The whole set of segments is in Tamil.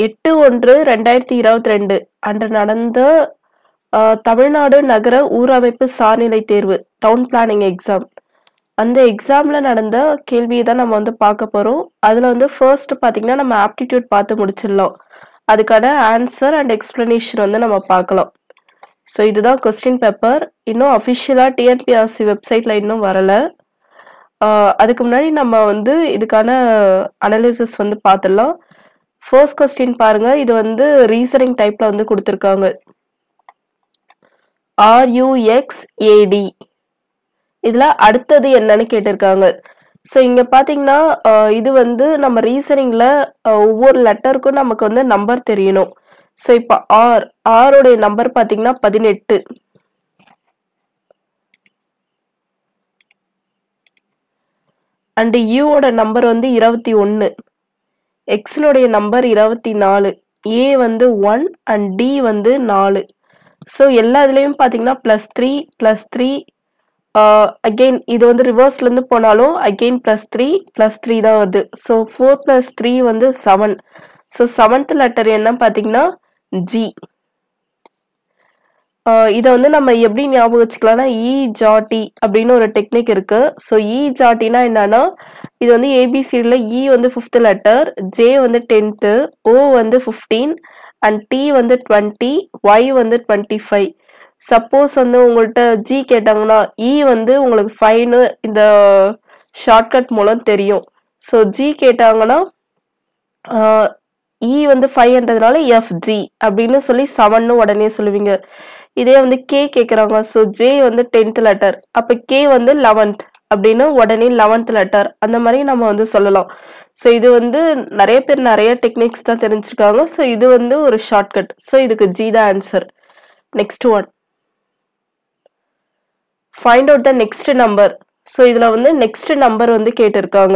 8/1/2022 அன்று நடந்த தமிழ்நாடு நகர ஊரமைப்பு சார்நிலை தேர்வு டவுன் பிளானிங் எக்ஸாம். அந்த எக்ஸாம்ல நடந்த கேள்வியை தான் நம்ம வந்து பார்க்க போறோம். அதுல வந்து ஃபர்ஸ்ட் பாத்தீங்கன்னா நம்ம ஆப்டிடியூட் பார்த்து முடிச்சிடலாம். அதுக்கான ஆன்சர் அண்ட் எக்ஸ்பிளனேஷன் வந்து நம்ம பார்க்கலாம். ஸோ இதுதான் கொஸ்டின் பேப்பர். இன்னும் அஃபிஷியலா டிஎன்பிஎஸ்சி வெப்சைட்ல இன்னும் வரல. அதுக்கு முன்னாடி நம்ம வந்து இதுக்கான அனாலிசிஸ் வந்து பார்த்துடலாம். ஃபர்ஸ்ட் கொஸ்டின் பாருங்க. இது வந்து ரீசனிங் டைப்ல வந்து கொடுத்துருக்காங்க. RUXAD இதுல அடுத்தது என்னன்னு கேட்டிருக்காங்க. ஸோ இங்க பாத்தீங்கன்னா இது வந்து நம்ம ரீசனிங்ல ஒவ்வொரு லெட்டருக்கும் நமக்கு வந்து நம்பர் தெரியணும். ஸோ இப்போ ஆருடைய நம்பர் பாத்தீங்கன்னா 18. அண்ட் யூவோட நம்பர் வந்து 21. எக்ஸனுடைய நம்பர் 24. ஏ வந்து 1 அண்ட் டி வந்து 4. ஸோ எல்லா இதுலேயும் பார்த்தீங்கன்னா +3 அகெயின் இது வந்து ரிவர்ஸ்ல இருந்து போனாலும் அகெயின் +3 தான் வருது. ஸோ 4 + 3 வந்து 7. ஸோ 7th லெட்டர் என்ன பார்த்தீங்கன்னா ஜி. இதை வந்து நம்ம எப்படி ஞாபகம் வச்சுக்கலாம்னா இ-ஜாட்டி அப்படின்னு ஒரு டெக்னிக் இருக்கு. ஸோ இ-ஜாட்டினா என்னன்னா இது வந்து ஏபிசிடியில் இ வந்து 5th லெட்டர், ஜே வந்து 10th, ஓ வந்து 15 அண்ட் டி வந்து 20, ஒய் வந்து 25. சப்போஸ் வந்து உங்கள்கிட்ட ஜி கேட்டாங்கன்னா இ வந்து உங்களுக்கு 5ன்னு இந்த ஷார்ட்கட் மூலம் தெரியும். ஸோ ஜி கேட்டாங்கன்னா இ வந்து 5ன்றதுனால எஃப்ஜி அப்படின்னு சொல்லி 7ன்னு உடனே சொல்லுவீங்க. இதே வந்து கே கேட்குறாங்க. ஸோ ஜே வந்து 10th லெட்டர், அப்போ கே வந்து 11th அப்படின்னு உடனே 11th லெட்டர் அந்த மாதிரி நம்ம வந்து சொல்லலாம். ஸோ இது வந்து நிறைய பேர் நிறைய டெக்னிக்ஸ் தான் தெரிஞ்சிருக்காங்க. ஸோ இது வந்து ஒரு ஷார்ட்கட். ஸோ இதுக்கு ஜி தான் answer. Next one, find out the next number. So இதுல வந்து நெக்ஸ்ட் நம்பர் வந்து கேட்டிருக்காங்க.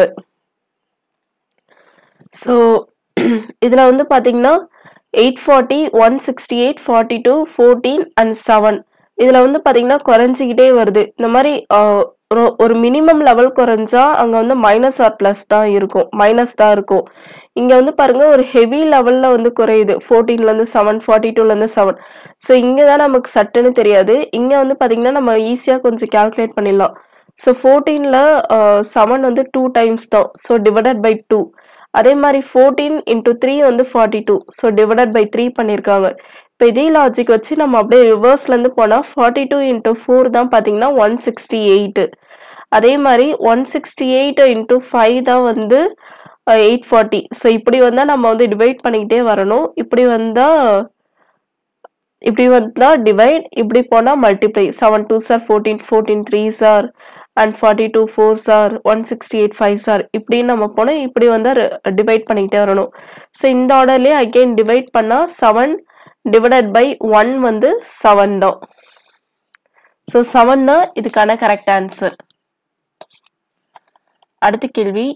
ஸோ இதுல வந்து பாத்தீங்கன்னா 840, 168, 42, 14 அண்ட் 7. இதுல வந்து பாத்தீங்கன்னா குறைஞ்சிக்கிட்டே வருது. இந்த மாதிரி ஒரு மினிமம் லெவல் குறைஞ்சா அங்க வந்து மைனஸ் ஆர் பிளஸ் தான் இருக்கும், மைனஸ் தான் இருக்கும். இங்க வந்து பாருங்க ஒரு ஹெவி லெவல்ல வந்து குறையுது. 14ல இருந்து 7, 42ல இருந்து 7. ஸோ இங்கதான் நமக்கு சட்டுன்னு தெரியாது. இங்க வந்து பாத்தீங்கன்னா நம்ம ஈஸியா கொஞ்சம் கால்குலேட் பண்ணிடலாம். ஸோ 14ல 7 வந்து 2 டைம்ஸ் தான். So divided by 2. அதே மாதிரி 14 × 3 வந்து 42. ஸோ டிவைடட் பை 3 பண்ணியிருக்காங்க. இப்போ இதே லாஜிக் வச்சு நம்ம அப்படியே ரிவர்ஸ்லேருந்து போனால் 42 × 4 தான் பார்த்தீங்கன்னா 168. அதே மாதிரி 168 × 5 தான் வந்து 840. ஸோ இப்படி வந்தால் நம்ம வந்து டிவைட் பண்ணிக்கிட்டே வரணும். இப்படி வந்தால் டிவைட், இப்படி போனால் multiply. 7 2s are 14, 14 3s are and 42 4s are 168 5s are இப்படின்னு நம்ம போனோம். இப்படி வந்து டிவைட் பண்ணிக்கிட்டே வரணும். ஸோ இந்த ஆர்டர்லேயே அகெயின் டிவைட் பண்ணால் 7 டிவைடட் பை 1 வந்து 7 தான். ஸோ 7 தான் இதுக்கான கரெக்ட் ஆன்சர். அடுத்த கேள்வி,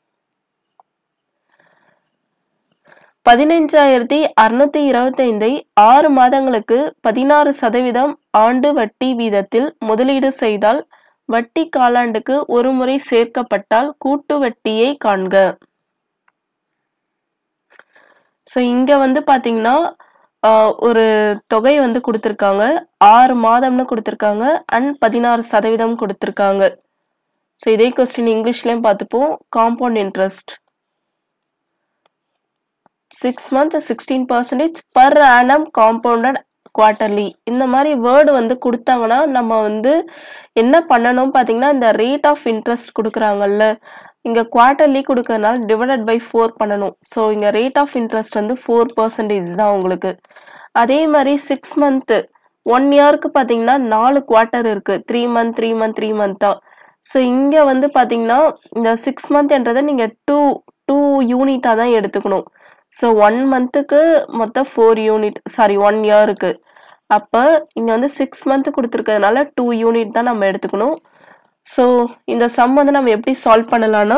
15,625 6 மாதங்களுக்கு 16% ஆண்டு வட்டி வீதத்தில் முதலீடு செய்தால் வட்டி காலாண்டுக்கு ஒரு முறை சேர்க்கப்பட்டால் கூட்டு வட்டியை காண்க. ஸோ இங்க வந்து பாத்தீங்கன்னா ஒரு தொகை வந்து கொடுத்துருக்காங்க. 6 மாதம்னு கொடுத்துருக்காங்க அண்ட் 16% கொடுத்துருக்காங்க. ஸோ இதே கொஸ்டின் இங்கிலீஷ்லயும் பார்த்துப்போம். Compound interest 6 months 16% per annum compounded quarterly. இந்த மாதிரி வேர்டு வந்து கொடுத்தாங்கன்னா நம்ம வந்து என்ன பண்ணணும் பார்த்தீங்கன்னா இந்த ரேட் ஆஃப் இன்ட்ரெஸ்ட் கொடுக்குறாங்கல்ல, இங்கே குவார்ட்டர்லி கொடுக்கறதுனால டிவைடட் பை 4 பண்ணணும். ஸோ இங்கே ரேட் ஆஃப் இன்ட்ரெஸ்ட் வந்து 4% தான் உங்களுக்கு. அதே மாதிரி 6 month 1 இயருக்கு பார்த்தீங்கன்னா 4 குவார்ட்டர் இருக்கு. 3 month 3 month 3 month தான். ஸோ இங்கே வந்து பார்த்தீங்கன்னா இந்த 6 monthன்றதை நீங்கள் 2 யூனிட்டாக தான் எடுத்துக்கணும். ஸோ 1 மந்த்துக்கு மொத்தம் 4 யூனிட், சாரி 1 இயருக்கு. அப்போ இங்கே வந்து 6 month கொடுத்துருக்கிறதுனால 2 யூனிட் தான் நம்ம எடுத்துக்கணும். ஸோ இந்த சம் வந்து நம்ம எப்படி சால்வ் பண்ணலாம்னா,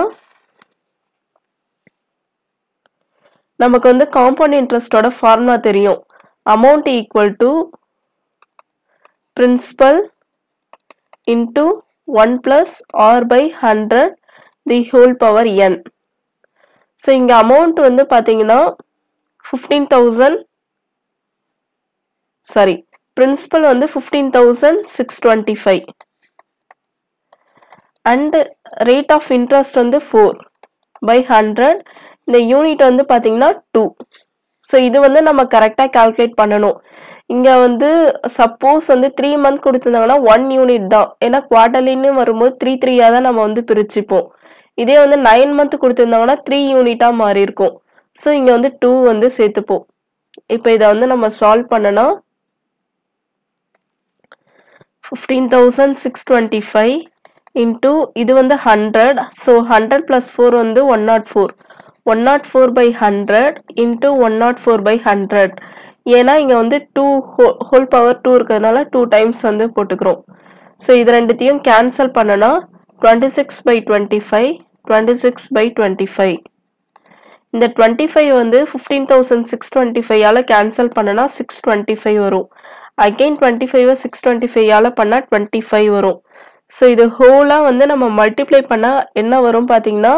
நமக்கு வந்து காம்பவுண்ட் இன்ட்ரெஸ்டோட ஃபார்முலா தெரியும். Amount equal to principal into 1 + r/100 the whole power n. So இங்கே அமௌண்ட் வந்து பார்த்தீங்கன்னா 15,000 சாரி பிரின்சிபல் வந்து 15,625 அண்ட் ரேட் ஆஃப் இன்ட்ரெஸ்ட் வந்து 4/100. இந்த யூனிட் வந்து பார்த்தீங்கன்னா 2. ஸோ இது வந்து நம்ம கரெக்டாக கால்குலேட் பண்ணணும். இங்கே வந்து சப்போஸ் வந்து 3 மந்த் கொடுத்துருந்தாங்கன்னா 1 யூனிட் தான், ஏன்னா குவார்டர்லின்னு வரும்போது 3 தான் நம்ம வந்து பிரிச்சுப்போம். இதே வந்து 9 மந்த் கொடுத்துருந்தாங்கன்னா 3 யூனிட்டாக மாறி இருக்கும். ஸோ இங்கே வந்து 2 வந்து சேர்த்துப்போம். இப்போ இதை வந்து நம்ம சால்வ் பண்ணனா 15,625 இன்டூ இது வந்து 100. ஸோ 100 + 4 வந்து 104. 104/100 இன்டூ 104/100. ஏன்னா இங்கே வந்து 2 ஹோல் பவர் 2 இருக்கிறதுனால 2 டைம்ஸ் வந்து போட்டுக்கிறோம். ஸோ இது ரெண்டுத்தையும் கேன்சல் பண்ணனா 26/25 26/25. இந்த 25 வந்து 15,625 கேன்சல் பண்ணனா 625 வரும். அகைன் 25 625 பண்ணா 25 வரும். ஸோ இது ஹோலா வந்து நம்ம மல்டிப்ளை பண்ணா என்ன வரும் பார்த்தீங்கன்னா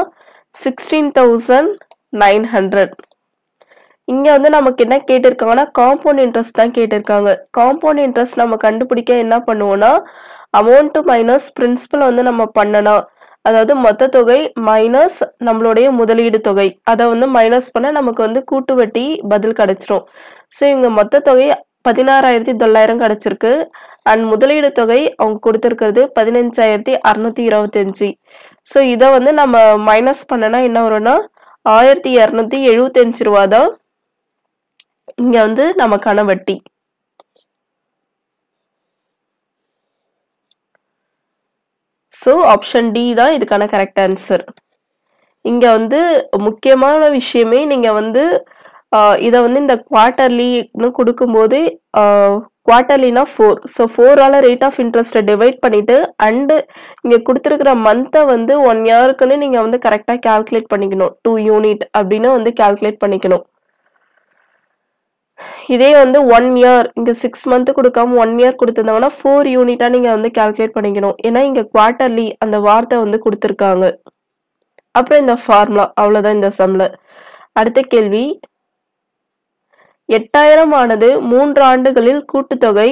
16,900. இங்க வந்து நமக்கு என்ன கேட்டிருக்காங்கன்னா காம்பவுண்ட் இன்ட்ரெஸ்ட் தான் கேட்டிருக்காங்க. காம்பவுண்ட் இன்ட்ரெஸ்ட் நம்ம கண்டுபிடிக்க என்ன பண்ணுவோம்னா அமௌண்ட் மைனஸ் பிரின்சிபல் வந்து நம்ம பண்ணனா, அதாவது மொத்த தொகை மைனஸ் நம்மளுடைய முதலீடு தொகை, அதை வந்து மைனஸ் பண்ண நமக்கு வந்து கூட்டு வட்டி பதில் கிடைச்சிரும். ஸோ இவங்க மொத்த தொகை 16,900 கிடைச்சிருக்கு. அண்ட் முதலீடு தொகை அவங்க கொடுத்துருக்கிறது 15,625. ஸோ இதை வந்து நம்ம மைனஸ் பண்ணனா என்ன வரும்னா 1,275 ரூபா தான் இங்க வந்து நமக்கான வட்டி. ஸோ ஆப்ஷன் டி தான் இதுக்கான கரெக்ட் ஆன்சர். இங்க வந்து முக்கியமான விஷயமே நீங்க வந்து இதை வந்து இந்த குவார்டர்லின்னு கொடுக்கும்போது குவார்டர்லினா 4. ஸோ 4ஆல் ரேட் ஆஃப் இன்ட்ரெஸ்ட்டை டிவைட் பண்ணிட்டு அண்டு இங்கே கொடுத்துருக்கிற மந்த்தை வந்து 1 இயருக்குன்னு நீங்கள் வந்து கரெக்டாக கால்குலேட் பண்ணிக்கணும். 2 யூனிட் அப்படின்னு வந்து கால்குலேட் பண்ணிக்கணும். இதே வந்து 1 இயர் இங்கே 6 மந்த் கொடுக்காம 1 இயர் கொடுத்துருந்தாங்கன்னா 4 யூனிட்டாக நீங்கள் வந்து கால்குலேட் பண்ணிக்கணும். ஏன்னா இங்கே குவார்டர்லி அந்த வார்த்தை வந்து கொடுத்துருக்காங்க. அப்புறம் இந்த ஃபார்முலா அவ்வளோதான் இந்த சம்மில். அடுத்த கேள்வி, 8,000 ஆனது 3 ஆண்டுகளில் கூட்டுத்தொகை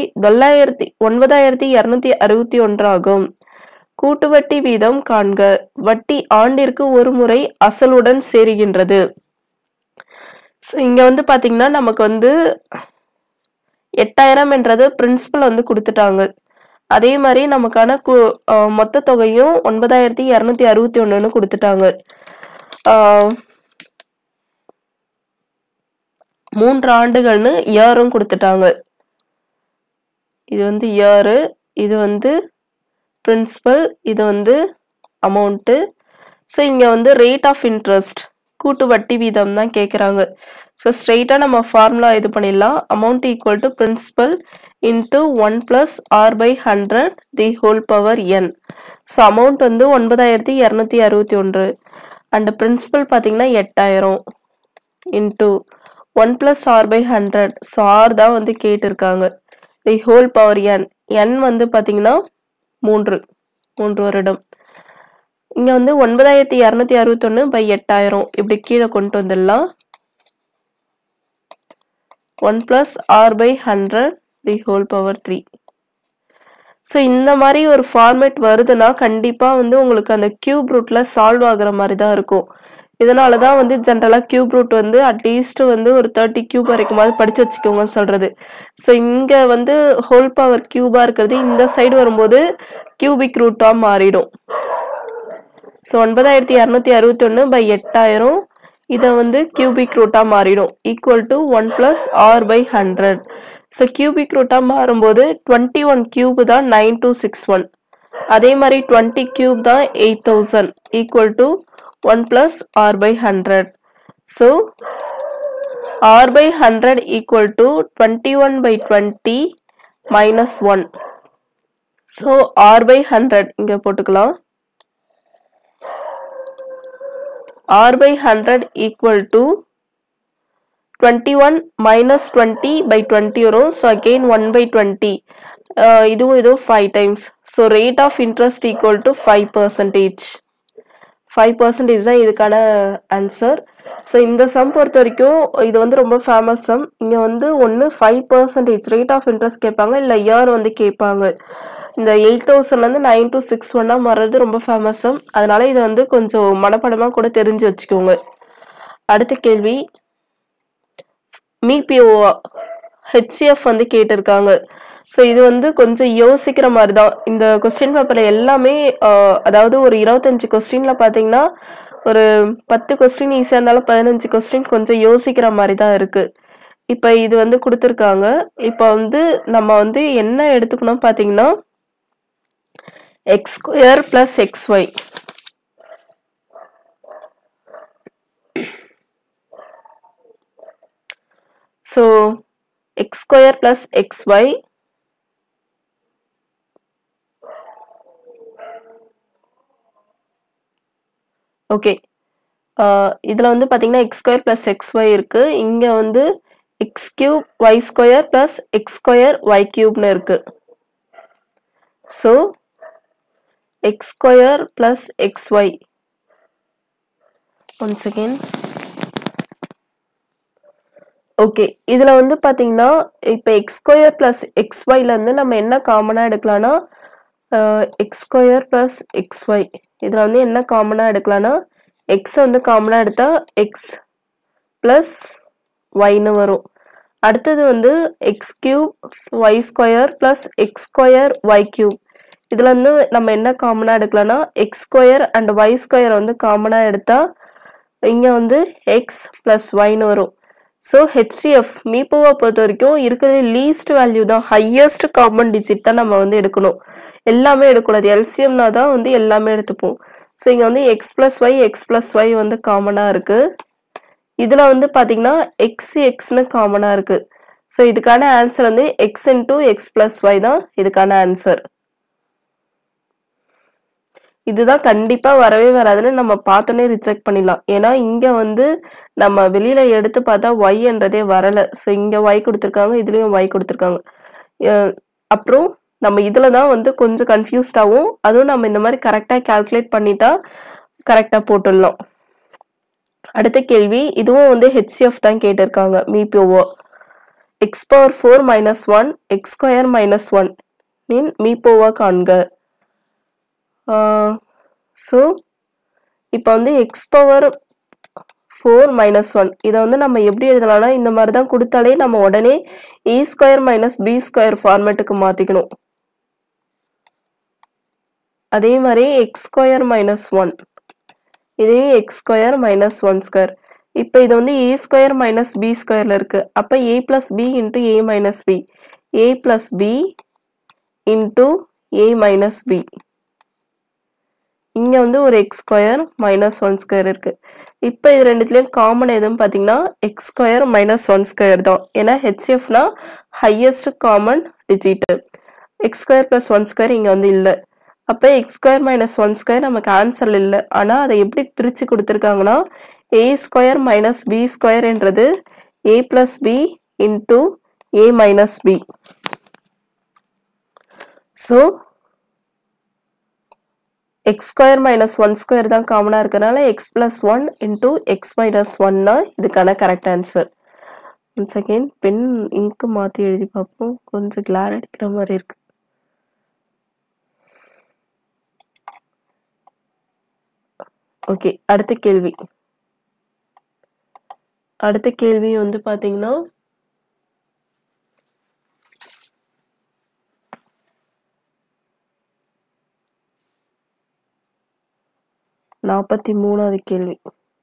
9,261 ஆகும். கூட்டு வட்டி வீதம் காண்க. வட்டி ஆண்டிற்கு ஒரு முறை அசலுடன் சேருகின்றது. ஸோ இங்கே வந்து பார்த்தீங்கன்னா நமக்கு வந்து 8,000 என்றது பிரின்சிபல் வந்து கொடுத்துட்டாங்க. அதே மாதிரி நமக்கான மொத்த தொகையும் 9,261 கொடுத்துட்டாங்க. 3 ஆண்டுகள்னு இயரும் கொடுத்துட்டாங்க. இது வந்து இயரு, இது வந்து பிரின்சிபல், இது வந்து அமௌண்ட்டு. ஸோ இங்கே வந்து ரேட் ஆஃப் இன்ட்ரெஸ்ட் கூட்டு வட்டி வீதம் தான் கேட்குறாங்க. ஸோ ஸ்ட்ரெயிட்டாக நம்ம ஃபார்முலா இது பண்ணிடலாம். Amount equal to principal into 1 + r/100 the whole power n. So amount வந்து 9,261 அண்ட் பிரின்சிபல் பார்த்தீங்கன்னா 8,000 இன்ட்டு 1 + r/100. ஸோ ஆர் தான் வந்து கேட்டிருக்காங்க. The whole power n. n வந்து பார்த்தீங்கன்னா 3 வருடம். இங்கே வந்து 9,261/8,000 இப்படி கீழே கொண்டு வந்துடலாம். 1 + r/100 the whole power 3. So இந்த மாதிரி ஒரு ஃபார்மேட் வருதுன்னா கண்டிப்பாக வந்து உங்களுக்கு அந்த கியூப் ரூட்டில் சால்வ் ஆகுற மாதிரி தான் இருக்கும். இதனால தான் வந்து ஜென்ரலாக கியூப் ரூட் வந்து அட்லீஸ்ட் வந்து ஒரு 30 கியூப் வரைக்குமாவது படித்து வச்சுக்கோங்கன்னு சொல்கிறது. ஸோ இங்கே வந்து ஹோல் பவர் கியூபாக இருக்கிறது இந்த சைடு வரும்போது கியூபிக் ரூட்டாக மாறிடும். ஸோ 9,261/8,000 இதை வந்து கியூபிக் ரூட்டாக மாறிடும். Equal to 1 + r/100. So cubic ரூட்டாக மாறும்போது 21 கியூப் தான் 9261. அதே மாதிரி 20 கியூப் தான் 8,000. Equal to 1 + r/100. So r/100 equal to 21/20 - 1. So r/100 இங்கே போட்டுக்கலாம். r/100 ஈக்குவல் டு 21 - 20/20 வரும். So again 1/20. இதுவும் 5 times. So rate of interest equal to 5%. 5% தான் இதுக்கான ஆன்சர். ஸோ இந்த சம் பொறுத்த வரைக்கும் இது வந்து ரொம்ப ஃபேமஸ் சம். இங்கே வந்து ஒன்று 5% ரேட் ஆஃப் இன்ட்ரெஸ்ட் கேட்பாங்க, இல்லை இயர் வந்து கேட்பாங்க. இந்த 8000லேருந்து 9261 மாறுறது ரொம்ப ஃபேமஸ் சம். அதனால இது வந்து கொஞ்சம் மனப்படமாக கூட தெரிஞ்சு வச்சுக்கோங்க. அடுத்த கேள்வி, மீபிஓ ஹெச்சிஎஃப் வந்து கேட்டிருக்காங்க. ஸோ இது வந்து கொஞ்சம் யோசிக்கிற மாதிரி தான். இந்த கொஸ்டின் பேப்பரில் எல்லாமே அதாவது ஒரு 25 கொஸ்டினில் பார்த்தீங்கன்னா ஒரு 10 கொஸ்டின் ஈஸியாக இருந்தாலும் 15 கொஸ்டின் கொஞ்சம் யோசிக்கிற மாதிரி தான் இருக்குது. இப்போ இது வந்து கொடுத்துருக்காங்க. இப்போ வந்து நம்ம வந்து என்ன எடுத்துக்கணும் பார்த்தீங்கன்னா x² + xy. So x² + xy okay. இதில் வந்து பார்த்தீங்கன்னா x² + xy இருக்குது. இங்கே வந்து x³ y² + x² y³ இருக்குது. So x² + xy. One second. Okay, இதில் வந்து பார்த்தீங்கன்னா இப்போ x² + xyலேருந்து நம்ம என்ன காமனாக எடுக்கலாம்னா x² + xy. இதில் வந்து என்ன காமனாக எடுக்கலாம்னா x வந்து காமனாக எடுத்தால் x + yன்னு வரும். அடுத்தது வந்து x³ y² + x² y³. இதில் வந்து நம்ம என்ன காமனாக எடுக்கலாம்னா x² அண்ட் y² வந்து காமனாக எடுத்தால் இங்கே வந்து x + yன்னு வரும். ஸோ ஹெச்சிஎஃப் மீபோவை பொறுத்த வரைக்கும் இருக்கிறது லீஸ்ட் வேல்யூ தான், ஹையஸ்ட் காமன் டிஜிட் தான் நம்ம வந்து எடுக்கணும். எல்லாமே எடுக்கக்கூடாது. எல்சிஎம்னா தான் வந்து எல்லாமே எடுத்துப்போம். ஸோ இங்கே வந்து x + y x + y வந்து காமனாக இருக்குது. இதில் வந்து பார்த்தீங்கன்னா xன்னு காமனாக இருக்குது. ஸோ இதுக்கான ஆன்சர் வந்து x × x + y தான் இதுக்கான ஆன்சர். இதுதான் கண்டிப்பாக வரவே வராதுன்னு நம்ம பார்த்தோன்னே ரிஜெக்ட் பண்ணிடலாம். ஏன்னா இங்கே வந்து நம்ம வெளியில் எடுத்து பார்த்தா ஒய்ன்றதே வரலை. ஸோ இங்கே ஒய் கொடுத்துருக்காங்க, இதுலேயும் ஒய் கொடுத்துருக்காங்க. அப்புறம் நம்ம இதில் தான் வந்து கொஞ்சம் கன்ஃபியூஸ்ட் ஆகும். அதுவும் நம்ம இந்த மாதிரி கரெக்டாக கால்குலேட் பண்ணிட்டா கரெக்டாக போட்டுடலாம். அடுத்த கேள்வி, இதுவும் வந்து ஹெச்சிஎஃப் தான் கேட்டிருக்காங்க. மீபிஓ x⁴ - 1 x² - 1 இன் மீபோவா காண்க. ஸோ இப்போ வந்து x⁴ - 1 இதை வந்து நம்ம எப்படி எழுதலாம்னா இந்த மாதிரி தான் கொடுத்தாலே நம்ம உடனே a² - b² ஃபார்மேட்டுக்கு மாற்றிக்கணும். அதே மாதிரி x² - 1 இதையும் x² - 1². இப்போ இது வந்து a² - b² இருக்குது. அப்போ a + b × a - b, a + b × a - b. இங்கே வந்து ஒரு x² - 1² இருக்குது. இப்போ இது ரெண்டுத்துலேயும் காமன் எதுன்னு பார்த்தீங்கன்னா x² - 1² தான். ஏன்னா ஹெச்சிஎஃப்னா ஹையஸ்ட் காமன் டிஜிட்டு. x² + 1² இங்கே வந்து இல்லை. அப்போ x² - 1² நமக்கு ஆன்சர் இல்லை. ஆனால் அதை எப்படி பிரித்து கொடுத்துருக்காங்கன்னா a² - b²என்றது a + b × a - b. So x² - 1² தான் காமனாக இருக்கிறதுனால x + 1 × x - 1 தான் இதுக்கான correct answer. Once again pen இங்கு மாற்றி எழுதி பார்ப்போம். கொஞ்சம் கிளார் அடிக்கிற மாதிரி இருக்கு. ஓகே, அடுத்த கேள்வி வந்து பார்த்தீங்கன்னா 43வது கேள்வி.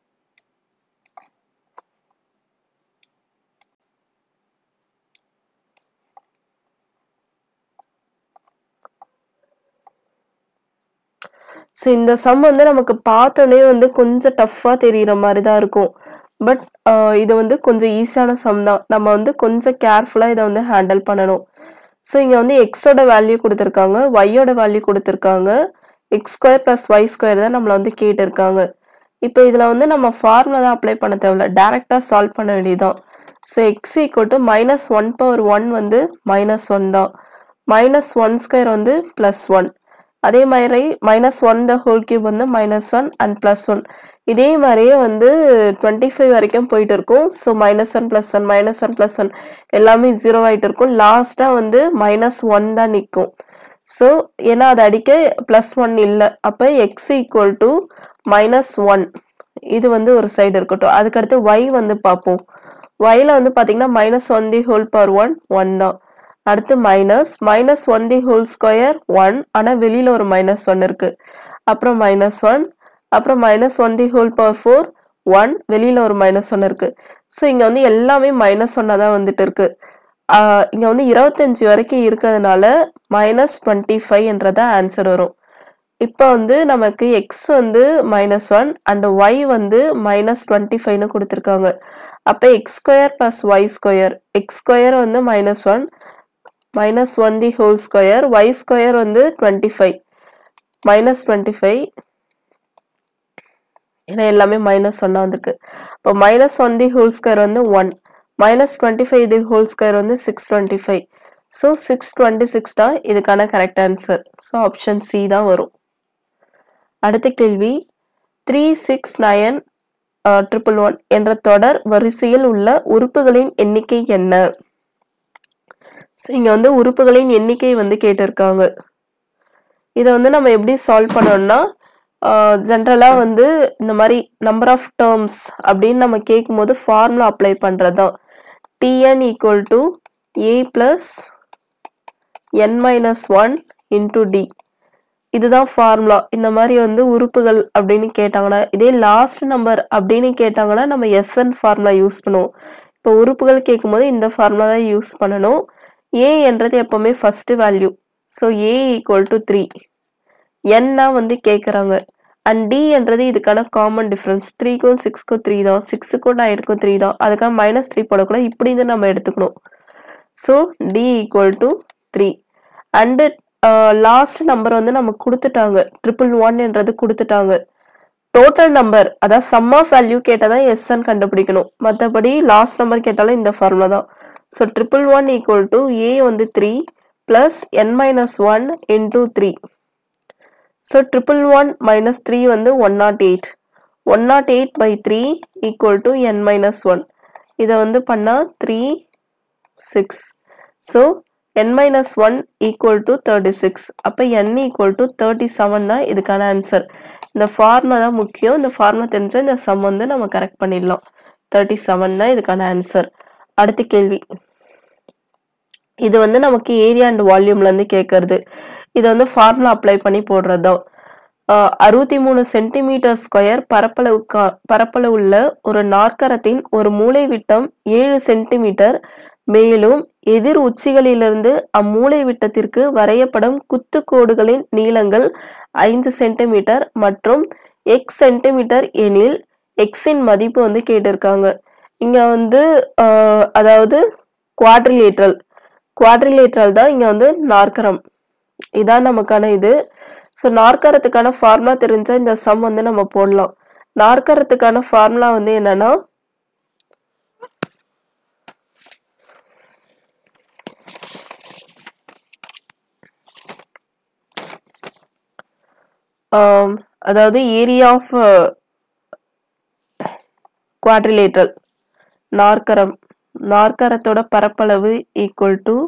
ஸோ இந்த சம் வந்து நமக்கு பார்த்தோன்னே வந்து கொஞ்சம் டஃப்பாக தெரிகிற மாதிரி தான் இருக்கும். பட் இது வந்து கொஞ்சம் ஈஸியான சம் தான். நம்ம வந்து கொஞ்சம் கேர்ஃபுல்லாக இதை வந்து ஹேண்டில் பண்ணணும். ஸோ இங்கே வந்து எக்ஸோட வேல்யூ கொடுத்துருக்காங்க, ஒய்யோட வேல்யூ கொடுத்துருக்காங்க, x² + y² தான் நம்மளை வந்து கேட்டிருக்காங்க. இப்போ இதில் வந்து நம்ம ஃபார்முலா தான் அப்ளை பண்ண தேவையில்ல, டேரெக்டாக சால்வ் பண்ண வேண்டியதுதான். ஸோ x = -1/1 வந்து -1 தான், -1² வந்து +1. அதே மாதிரி -1 the whole cube வந்து -1 and +1. இதே மாதிரியே வந்து 25 வரைக்கும் போயிட்டு இருக்கும். ஸோ -1 +1 -1 +1 எல்லாமே 0 ஆயிட்டு இருக்கும். லாஸ்டா வந்து -1 தான் நிற்கும். ஸோ ஏன்னா அது அடிக்க +1 இல்லை. அப்போ x ஈக்குவல் டு -1 இது வந்து ஒரு சைடு இருக்கட்டும். அதுக்கடுத்து y வந்து பார்ப்போம். yல வந்து பார்த்தீங்கன்னா -1 the whole power 1 தான். அடுத்து -1 the whole square 1 ஆனால் வெளியில் ஒரு -1 இருக்கு. அப்புறம் -1 அப்புறம் -1 the whole power 4 1 வெளியில் ஒரு -1 இருக்கு. ஸோ இங்கே வந்து எல்லாமே -1 தான் வந்துட்டு இருக்கு. இங்கே வந்து 25 வரைக்கும் இருக்கிறதுனால -25 என்றதா ஆன்சர் வரும். இப்போ வந்து நமக்கு x வந்து -1 அண்ட் y வந்து -25ன்னு கொடுத்துருக்காங்க. அப்போ x² + y², x² வந்து -1 -1 the whole square, y² வந்து 25 -25 ஏன்னா எல்லாமே -1 வந்திருக்கு. இப்போ -1 the whole square வந்து 1 -25 the whole square வந்து 625. ஸோ 626 தான் இதுக்கான correct answer. So option C தான் வரும். அடுத்த கேள்வி 3 6 9 111 என்ற தொடர் வரிசையில் உள்ள உறுப்புகளின் எண்ணிக்கை என்ன? ஸோ இங்கே வந்து உறுப்புகளின் எண்ணிக்கை வந்து கேட்டிருக்காங்க. இதை வந்து நம்ம எப்படி சால்வ் பண்ணோம்னா ஜென்ரலாக வந்து இந்த மாதிரி நம்பர் ஆஃப் டேர்ம்ஸ் அப்படின்னு நம்ம கேட்கும்போது ஃபார்முலா அப்ளை பண்ணுறது தான். tn equal to a plus n-1 into d இதுதான் ஃபார்முலா. இந்த மாதிரி வந்து உறுப்புகள் அப்படின்னு கேட்டாங்கன்னா, இதே லாஸ்ட் நம்பர் அப்படின்னு கேட்டாங்கன்னா நம்ம எஸ்என் ஃபார்முலா யூஸ் பண்ணுவோம். இப்போ உறுப்புகள் கேட்கும்போது இந்த ஃபார்முலா தான் யூஸ் பண்ணணும். a என்றது எப்போவுமே first value. So a equal to 3. n தான் வந்து கேட்குறாங்க. அண்ட் d என்றது இதுக்கான காமன் டிஃப்ரென்ஸ். 3க்கும் 6க்கும் 3 தான், 6க்கும் 9க்கும் 3 தான். அதுக்காக -3 போடக்கூடாது, இப்படி தான் நம்ம எடுத்துக்கணும். So d equal to 3. And last number வந்து நமக்கு கொடுத்துட்டாங்க, 111 என்றது கொடுத்துட்டாங்க. டோட்டல் நம்பர் அதாவது சம் ஆஃப் வேல்யூ கேட்டால் தான் எஸ்என் கண்டுபிடிக்கணும். மற்றபடி லாஸ்ட் நம்பர் கேட்டாலும் இந்த ஃபார்முலா தான். ஸோ 111 ஈக்குவல் டு a வந்து 3 ப்ளஸ் n-1 இன்டூ 3. ஸோ 111 - 3 வந்து 108. 108/3 ஈக்குவல் டு n-1. இதை வந்து பண்ணால் 3 6. So n-1 equal to 36. அப்போ n ஈக்குவல் டு 37 தான் இதுக்கான ஆன்சர். இந்த ஃபார்முலா தான் முக்கியம். இந்த ஃபார்முலா தெரிஞ்சால் இந்த சம் வந்து நம்ம கரெக்ட் பண்ணிடலாம். 37 தான் இதுக்கான ஆன்சர். அடுத்த கேள்வி, இது வந்து நமக்கு ஏரியா அண்ட் வால்யூம்லேருந்து கேட்கறது. இதை வந்து ஃபார்முலா அப்ளை பண்ணி போடுறது தான். 63 சென்டிமீட்டர் ஸ்கொயர் பரப்பளவு உள்ள ஒரு நாற்கரத்தின் ஒரு மூலை விட்டம் 7 சென்டிமீட்டர், மேலும் எதிர் உச்சிகளிலிருந்து அம்மூலை விட்டத்திற்கு வரையப்படும் குத்து கோடுகளின் நீளங்கள் 5 சென்டிமீட்டர் மற்றும் x சென்டிமீட்டர் எனில் எக்ஸின் மதிப்பு வந்து கேட்டிருக்காங்க. இங்கே வந்து அதாவது குவாட்ரிலேட்ரல் தான் இங்கே வந்து நாற்கரம். இதான் நமக்கான இது. ஸோ நாற்கரத்துக்கான ஃபார்முலா தெரிஞ்சால் இந்த சம் வந்து நம்ம போடலாம். நாற்கரத்துக்கான ஃபார்முலா வந்து என்னன்னா அதாவது ஏரியா ஆஃப் குவாட்ரிலேட்ரல் நாற்கரத்தோட பரப்பளவு ஈக்குவல் டு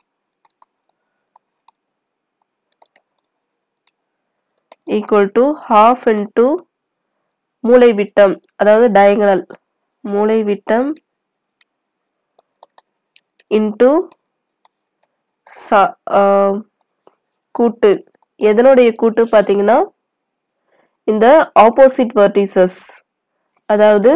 ½ இன்டூ மூலை விட்டம், அதாவது டயகனல் மூலை விட்டம் இன்டூ கூட்டு. எதனுடைய கூட்டு பார்த்தீங்கன்னா இந்த ஆப்போசிட் வெர்டிசஸ், அதாவது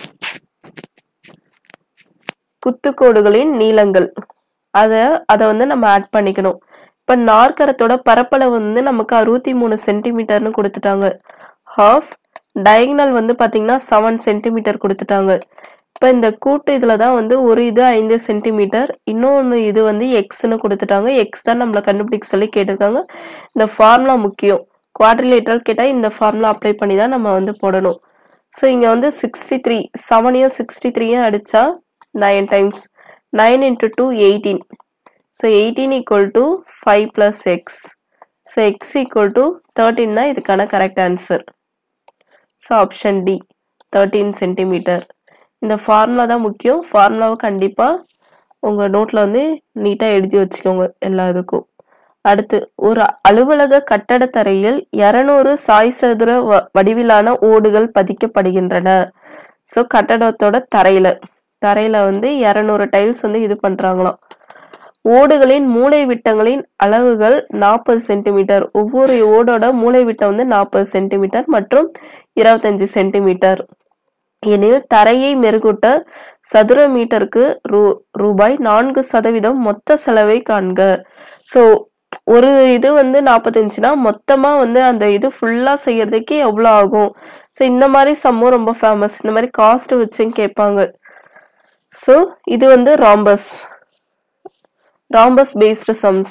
குத்துக்கோடுகளின் நீளங்கள், அதை வந்து நம்ம ஆட் பண்ணிக்கணும். இப்போ நாற்கரத்தோட பரப்பளவு வந்து நமக்கு 63 சென்டிமீட்டர்னு கொடுத்துட்டாங்க. ½ டயகனல் வந்து பார்த்தீங்கன்னா 7 சென்டிமீட்டர் கொடுத்துட்டாங்க. இப்போ இந்த கூட்டு இதில் தான் வந்து ஒரு இது 5 சென்டிமீட்டர், இன்னொன்று இது வந்து எக்ஸ்ன்னு கொடுத்துட்டாங்க. எக்ஸ் தான் நம்மளை கண்டுபிடிக்க சொல்லி கேட்டிருக்காங்க. இந்த ஃபார்முலா முக்கியம். குவாட்ரிலேட்ரல் கேட்டால் இந்த ஃபார்முலா அப்ளை பண்ணி தான் நம்ம வந்து போடணும். ஸோ இங்கே வந்து 63 7யும் 63யும் அடித்தா 9 times 9 × 2 18. So 18 equal to 5 + x. So x equal to 13 தான் இதுக்கான correct answer. So option D 13 centimetre. இந்த ஃபார்முலா தான் முக்கியம். ஃபார்முலாவை கண்டிப்பாக உங்கள் நோட்டில் வந்து நீட்டாக எழுதி வச்சுக்கோங்க எல்லா இதுக்கும். அடுத்து, ஒரு அலுவலக கட்டடத்தரையில் 200 சாய் சதுர வடிவிலான ஓடுகள் பதிக்கப்படுகின்றன. ஸோ கட்டடத்தோட தரையில வந்து 200 டைல்ஸ் வந்து இது பண்றாங்களாம். ஓடுகளின் மூலை விட்டங்களின் அளவுகள் 40 சென்டிமீட்டர். ஒவ்வொரு ஓடோட மூலை விட்டம் வந்து 40 சென்டிமீட்டர் மற்றும் 25 சென்டிமீட்டர் எனில் தரையை மெருகூட்ட சதுர மீட்டருக்கு ரூபாய் 4% மொத்த செலவை காண்க. ஸோ ஒரு இது வந்து 45னா மொத்தமா வந்து அந்த இது ஃபுல்லா செய்யறதுக்கு எவ்வளோ ஆகும். ஸோ இந்த மாதிரி சம்மும் ரொம்ப ஃபேமஸ். இந்த மாதிரி காஸ்ட் வச்சும் கேட்பாங்க. ஸோ இது வந்து rhombus based sums.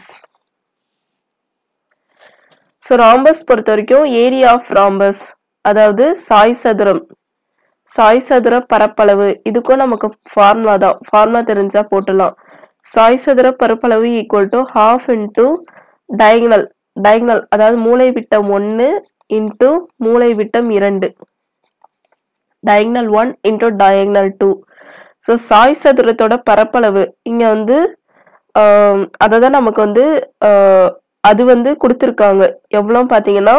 So rhombus பொறுத்த வரைக்கும் ஏரியா ஆஃப் ராம்பஸ், அதாவது சாய் சதுர பரப்பளவு. இதுக்கும் நமக்கு ஃபார்முலா தான். ஃபார்முலா தெரிஞ்சா போட்டுடலாம். சாய் சதுர பரப்பளவு ஈக்குவல் டு ½ இன்டூ டயகனல், அதாவது மூலை விட்டம் 1 இன்டூ மூலை விட்டம் 2, டயகனல் 1 இன்டூ டயகனல் 2. ஸோ சாய் சதுரத்தோட பரப்பளவு இங்க வந்து அதை தான் நமக்கு வந்து அது வந்து கொடுத்துருக்காங்க. எவ்வளோன்னு பார்த்தீங்கன்னா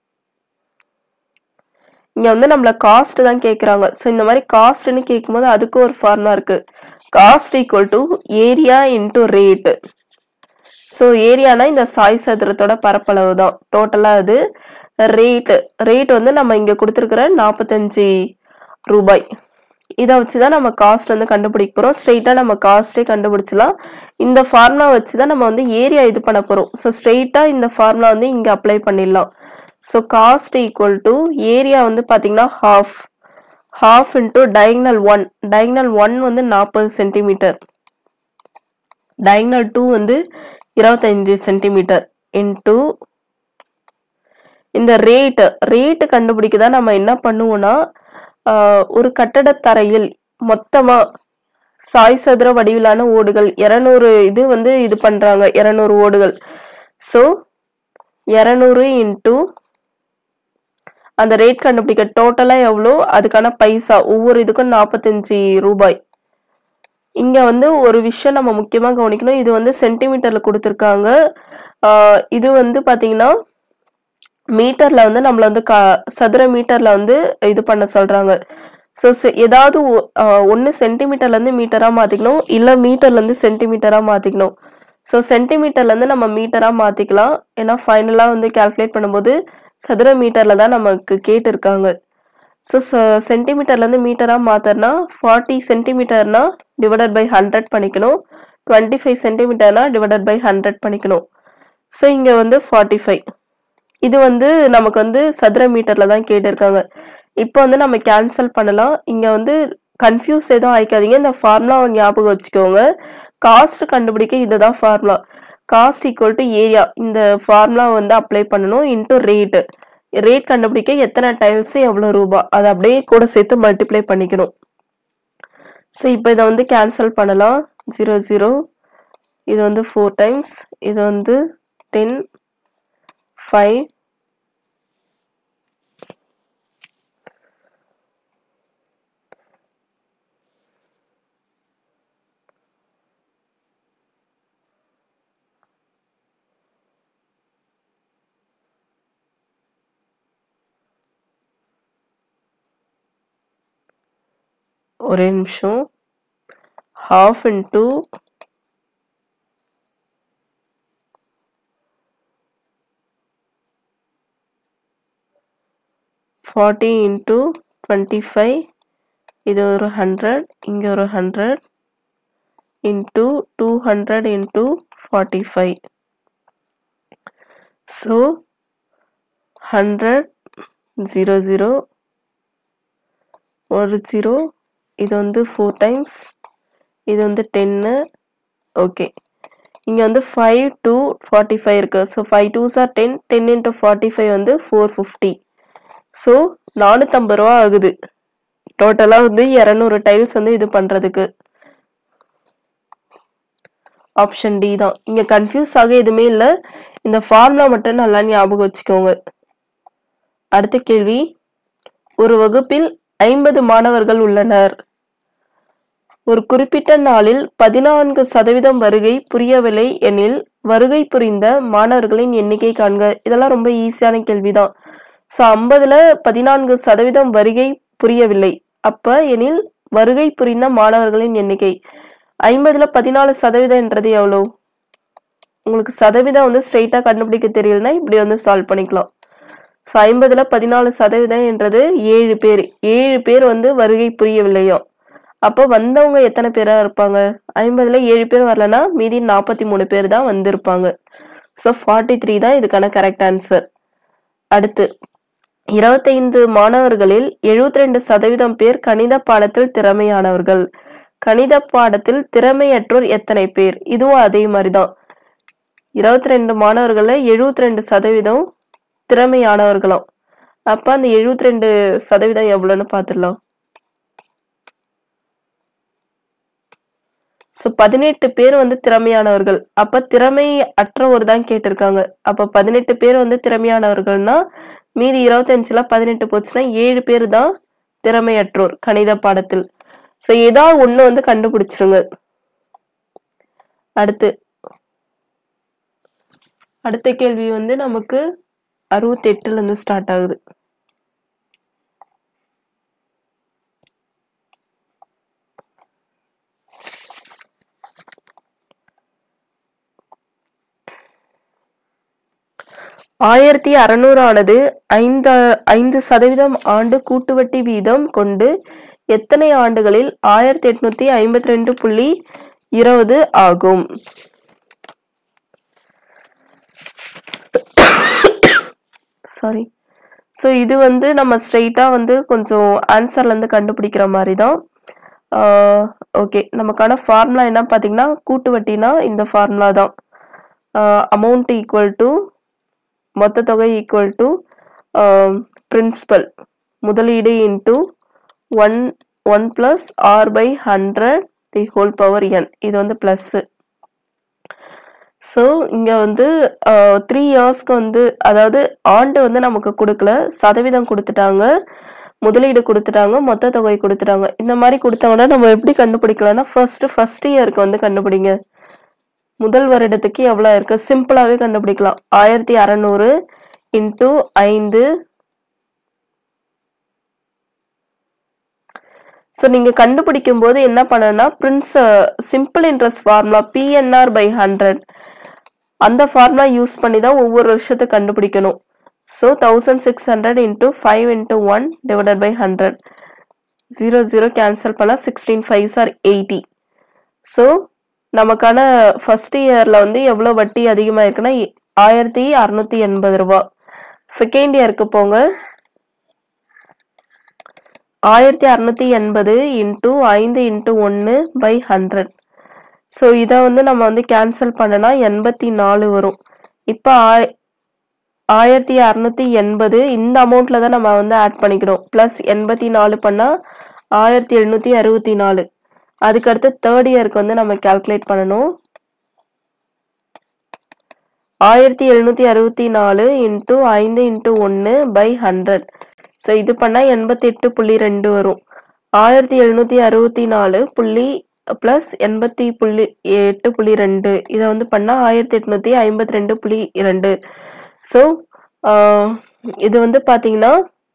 இங்க வந்து நம்மள காஸ்ட் தான் கேட்குறாங்க. ஸோ இந்த மாதிரி காஸ்ட்னு கேட்கும்போது அதுக்கு ஒரு ஃபார்முலா இருக்கு. Cost equal to area into rate. So ஏரியானா இந்த சாய் சதுரத்தோட பரப்பளவு தான். டோட்டலாக அது ரேட் வந்து நம்ம இங்கே கொடுத்துருக்கிற 45 ரூபாய். இதை வச்சு தான் நம்ம காஸ்ட் வந்து கண்டுபிடிக்க போகிறோம். ஸ்ட்ரெயிட்டாக நம்ம காஸ்ட்டே கண்டுபிடிச்சலாம். இந்த ஃபார்முலா வச்சு தான் நம்ம வந்து ஏரியா இது பண்ண போகிறோம். ஸோ ஸ்ட்ரெயிட்டாக இந்த ஃபார்முலா வந்து இங்கே அப்ளை பண்ணிடலாம். So cost equal to area வந்து பார்த்தீங்கன்னா ½ இன்டூ டயகனல் 1 வந்து 40 சென்டிமீட்டர், டயகனல் 2 வந்து 25 சென்டிமீட்டர் இன்டூ இந்த ரேட்டு கண்டுபிடிக்க தான் நம்ம என்ன பண்ணுவோம்னா, ஒரு கட்டடத்தரையில் மொத்தமா சாய் சதுர வடிவிலான ஓடுகள் 200 இது வந்து இது பண்றாங்க. 200 ஓடுகள். ஸோ 200 இன்டூ அந்த ரேட் கண்டுபிடிக்க டோட்டலா எவ்வளோ, அதுக்கான பைசா ஒவ்வொரு இதுக்கும் 45 ரூபாய். இங்க வந்து ஒரு விஷயம் நம்ம முக்கியமா கவனிக்கணும். இது வந்து சென்டிமீட்டர்ல கொடுத்துருக்காங்க. இது வந்து பாத்தீங்கன்னா மீட்டர்ல வந்து நம்மள வந்து சதுர மீட்டர்ல வந்து இது பண்ண சொல்றாங்க. ஸோ ஏதாவது ஒன்று சென்டிமீட்டர்ல இருந்து மீட்டரா மாத்திக்கணும், இல்ல மீட்டர்ல இருந்து சென்டிமீட்டரா மாத்திக்கணும். ஸோ சென்டிமீட்டர்ல இருந்து நம்ம மீட்டரா மாத்திக்கலாம். ஏன்னா ஃபைனலா வந்து கால்குலேட் பண்ணும்போது சதுர மீட்டர்ல தான் நமக்கு கேட்டிருக்காங்க. ஸோ சென்டிமீட்டர்ல இருந்து மீட்டரா மாத்தர்னா 40 சென்டிமீட்டர்னா டிவைடட் பை 100 பண்ணிக்கணும். 25 சென்டிமீட்டர்னா டிவைடட் பை 100 பண்ணிக்கணும். ஸோ இங்க வந்து 45. இது வந்து நமக்கு வந்து சதுர மீட்டர்ல தான் கேட்டிருக்காங்க. இப்போ வந்து நம்ம கேன்சல் பண்ணலாம். இங்க வந்து கன்ஃபியூஸ் எதுவும் ஆயிக்காதீங்க. இந்த ஃபார்முலாவை ஞாபகம் வச்சுக்கோங்க. காஸ்ட் கண்டுபிடிக்க இதுதான் formula. Cost equal to area, இந்த ஃபார்முலா வந்து அப்ளை பண்ணணும் இன்டூ ரேட் கண்டுபிடிக்க எத்தனை டைல்ஸ் எவ்வளோ ரூபாய், அதை அப்படியே கூட சேர்த்து மல்டிப்ளை பண்ணிக்கணும். ஸோ இப்போ இதை வந்து கேன்சல் பண்ணலாம். 0 0, இது வந்து 4 டைம்ஸ், இது வந்து 10 5 ஒரே நிமிஷம். ½ இன்டூ 40 இன்டூ 25, இது ஒரு 100, இங்க ஒரு 100 இன்டூ 200 இன்டூ 45. ஸோ 100 0 0 ஒரு 0, இது வந்து 4 டைம்ஸ், இது வந்து 10. ஓகே, இங்க வந்து 5 2 45 இருக்கு. ஸோ 5 2s are 10, 10 இன்டூ 45 வந்து 450. ஸோ 450 ரூபா ஆகுது டோட்டலா வந்து 200 டைல்ஸ் வந்து இது பண்றதுக்கு. ஆப்ஷன் டி தான். இங்க கன்ஃபியூஸ் ஆக எதுவுமே இல்லை. இந்த ஃபார்முலா மட்டும் நல்லா ஞாபகம் வச்சுக்கோங்க. அடுத்த கேள்வி, ஒரு வகுப்பில் 50 மாணவர்கள் உள்ளனர். ஒரு குறிப்பிட்ட நாளில் 14% வருகை புரியவில்லை எனில் வருகை புரிந்த மாணவர்களின் எண்ணிக்கை காண்க. இதெல்லாம் ரொம்ப ஈஸியான கேள்விதான். ஸோ 50ல் 14% வருகை புரியவில்லை, அப்ப எனில் வருகை புரிந்த மாணவர்களின் எண்ணிக்கை. 50ல் 14%ன்றது எவ்வளோ? உங்களுக்கு சதவீதம் வந்து ஸ்ட்ரெயிட்டா கண்டுபிடிக்க தெரியலனா இப்படி வந்து சால்வ் பண்ணிக்கலாம். ஸோ 50ல் 14%என்றது 7 பேர். 7 பேர் வந்து வருகை புரியவில்லையோ, அப்போ வந்தவங்க எத்தனை பேரா இருப்பாங்க? 50ல் 7 பேர் வரலன்னா மீதி 43 பேர் தான் வந்திருப்பாங்க. ஸோ 43 தான் இதுக்கான கரெக்ட் ஆன்சர். அடுத்து, 25 மாணவர்களில் 72% பேர் கணித பாடத்தில் திறமையானவர்கள். கணித பாடத்தில் திறமையற்றோர் எத்தனை பேர்? இதுவும் அதே மாதிரிதான். 22 மாணவர்கள்ல 72% திறமையானவர்களும். அப்ப அந்த 72% எவ்வளவுன்னு பார்த்துடலாம். ஸோ 18 பேர் வந்து திறமையானவர்கள். அப்ப திறமை அற்றவர் தான் கேட்டிருக்காங்க. அப்ப 18 பேர் வந்து திறமையானவர்கள்னா மீதி 25ல 18 போச்சுன்னா 7 பேர் தான் திறமையற்றோர் கணித பாடத்தில். ஸோ ஏதாவது ஒண்ணு வந்து கண்டுபிடிச்சிருங்க. அடுத்த கேள்வி வந்து நமக்கு 68ல இருந்து ஸ்டார்ட் ஆகுது. ஆயிரத்தி 600 ஆனது 5% ஆண்டு கூட்டுவட்டி வீதம் கொண்டு எத்தனை ஆண்டுகளில் 1852.20 ஆகும்? சாரி. ஸோ இது வந்து நம்ம ஸ்ட்ரெயிட்டா வந்து கொஞ்சம் ஆன்சர்ல இருந்து கண்டுபிடிக்கிற மாதிரி தான். ஓகே, நமக்கான ஃபார்முலா என்ன பார்த்தீங்கன்னா, கூட்டுவட்டினா இந்த ஃபார்முலா தான். அமௌண்ட் ஈக்குவல் டு மொத்த தொகை ஈக்குவல் டு பிரின்சிபல் முதலீடு into 1 + r/100 the whole power n. இது வந்து பிளஸ். ஸோ இங்க வந்து 3 இயர்ஸ்க்கு வந்து, அதாவது ஆண்டு வந்து நமக்கு கொடுக்கல, சதவீதம் கொடுத்துட்டாங்க, முதலீடு கொடுத்துட்டாங்க, மொத்த தொகை கொடுத்துட்டாங்க. இந்த மாதிரி கொடுத்தாங்கன்னா நம்ம எப்படி கண்டுபிடிக்கலாம்னா, ஃபர்ஸ்ட் இயருக்கு வந்து கண்டுபிடிங்க. முதல் வருடத்துக்கு எவ்வளவு இருக்கு? சிம்பிளாவே கண்டுபிடிக்கலாம். 1600 × 5. ஸோ நீங்க கண்டுபிடிக்கும் போது என்ன பண்ணனா, சிம்பிள் இன்ட்ரெஸ்ட் ஃபார்முலா PNR/100 அந்த ஃபார்முலா யூஸ் பண்ணி தான் ஒவ்வொரு வருஷத்துக்கு கண்டுபிடிக்கணும். ஸோ 1600 × 5 × 1 / 100. 0 கேன்சல் பண்ணா 16 5s are 80. ஸோ நமக்கான ஃபர்ஸ்ட் இயர்ல வந்து எவ்வளவு வட்டி அதிகமா இருக்குன்னா 1680 ரூபாய். செகண்ட் இயருக்கு போங்க. 1680 × 5 × 1/100. ஸோ இதை வந்து நம்ம வந்து கேன்சல் பண்ணனா 84 வரும். இப்போ 1680 இந்த அமௌண்ட்ல தான் நம்ம வந்து ஆட் பண்ணிக்கணும். பிளஸ் 84 பண்ணா 1764. அதுக்கடுத்து தேர்ட் இயருக்கு வந்து நம்ம கால்குலேட் பண்ணணும். 1764 × 5 × 1/100. ஸோ இது பண்ணா 88.2 வரும். 1764 பிளஸ் 88.2 இதை வந்து பண்ணா 1852.2. ஸோ இது வந்து பாத்தீங்கன்னா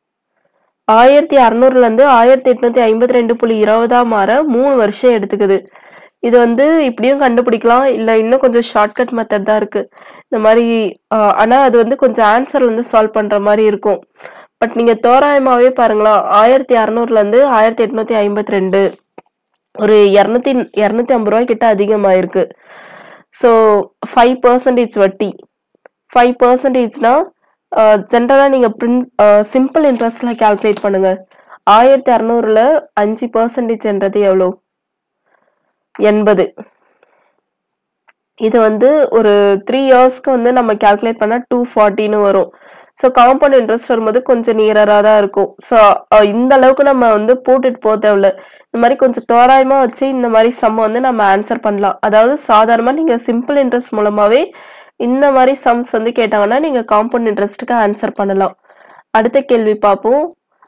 1600ல இருந்து 1852.20 மாற 3 வருஷம் எடுத்துக்குது. இது வந்து இப்படியும் கண்டுபிடிக்கலாம், இல்ல இன்னும் கொஞ்சம் ஷார்ட்கட் மெத்தட் தான் இருக்கு இந்த மாதிரி. ஆனா அது வந்து கொஞ்சம் ஆன்சர் வந்து சால்வ் பண்ற மாதிரி இருக்கும். பட் நீங்க தோராயமாவே பாருங்களா, 1600ல இருந்து 1852 ஒரு 250 ரூபாய் கிட்ட அதிகமாயிருக்கு. ஸோ 5% வட்டி. 5%னா ஜென்ரலா நீங்க சிம்பிள் இன்ட்ரெஸ்ட்ல கால்குலேட் பண்ணுங்க. 1600ல 5% என்றது எவ்வளோ? 80. இது வந்து ஒரு 3 இயர்ஸ்க்கு வந்து நம்ம கால்குலேட் பண்ணா 240ன்னு வரும். ஸோ காம்பவுண்ட் இன்ட்ரெஸ்ட் வரும்போது கொஞ்சம் நியரரா தான் இருக்கும். ஸோ இந்த அளவுக்கு நம்ம வந்து போட்டுட்டு போக தேவையில்ல. இந்த மாதிரி கொஞ்சம் தோராயமா வச்சு இந்த மாதிரி சம் வந்து நம்ம ஆன்சர் பண்ணலாம். அதாவது சாதாரணமா நீங்க சிம்பிள் இன்ட்ரெஸ்ட் மூலமாவே இந்த மாதிரி சம்ஸ் வந்து கேட்டாங்கன்னா நீங்க காம்பவுண்ட் இன்ட்ரெஸ்ட்டுக்கு ஆன்சர் பண்ணலாம். அடுத்த கேள்வி பார்ப்போம்.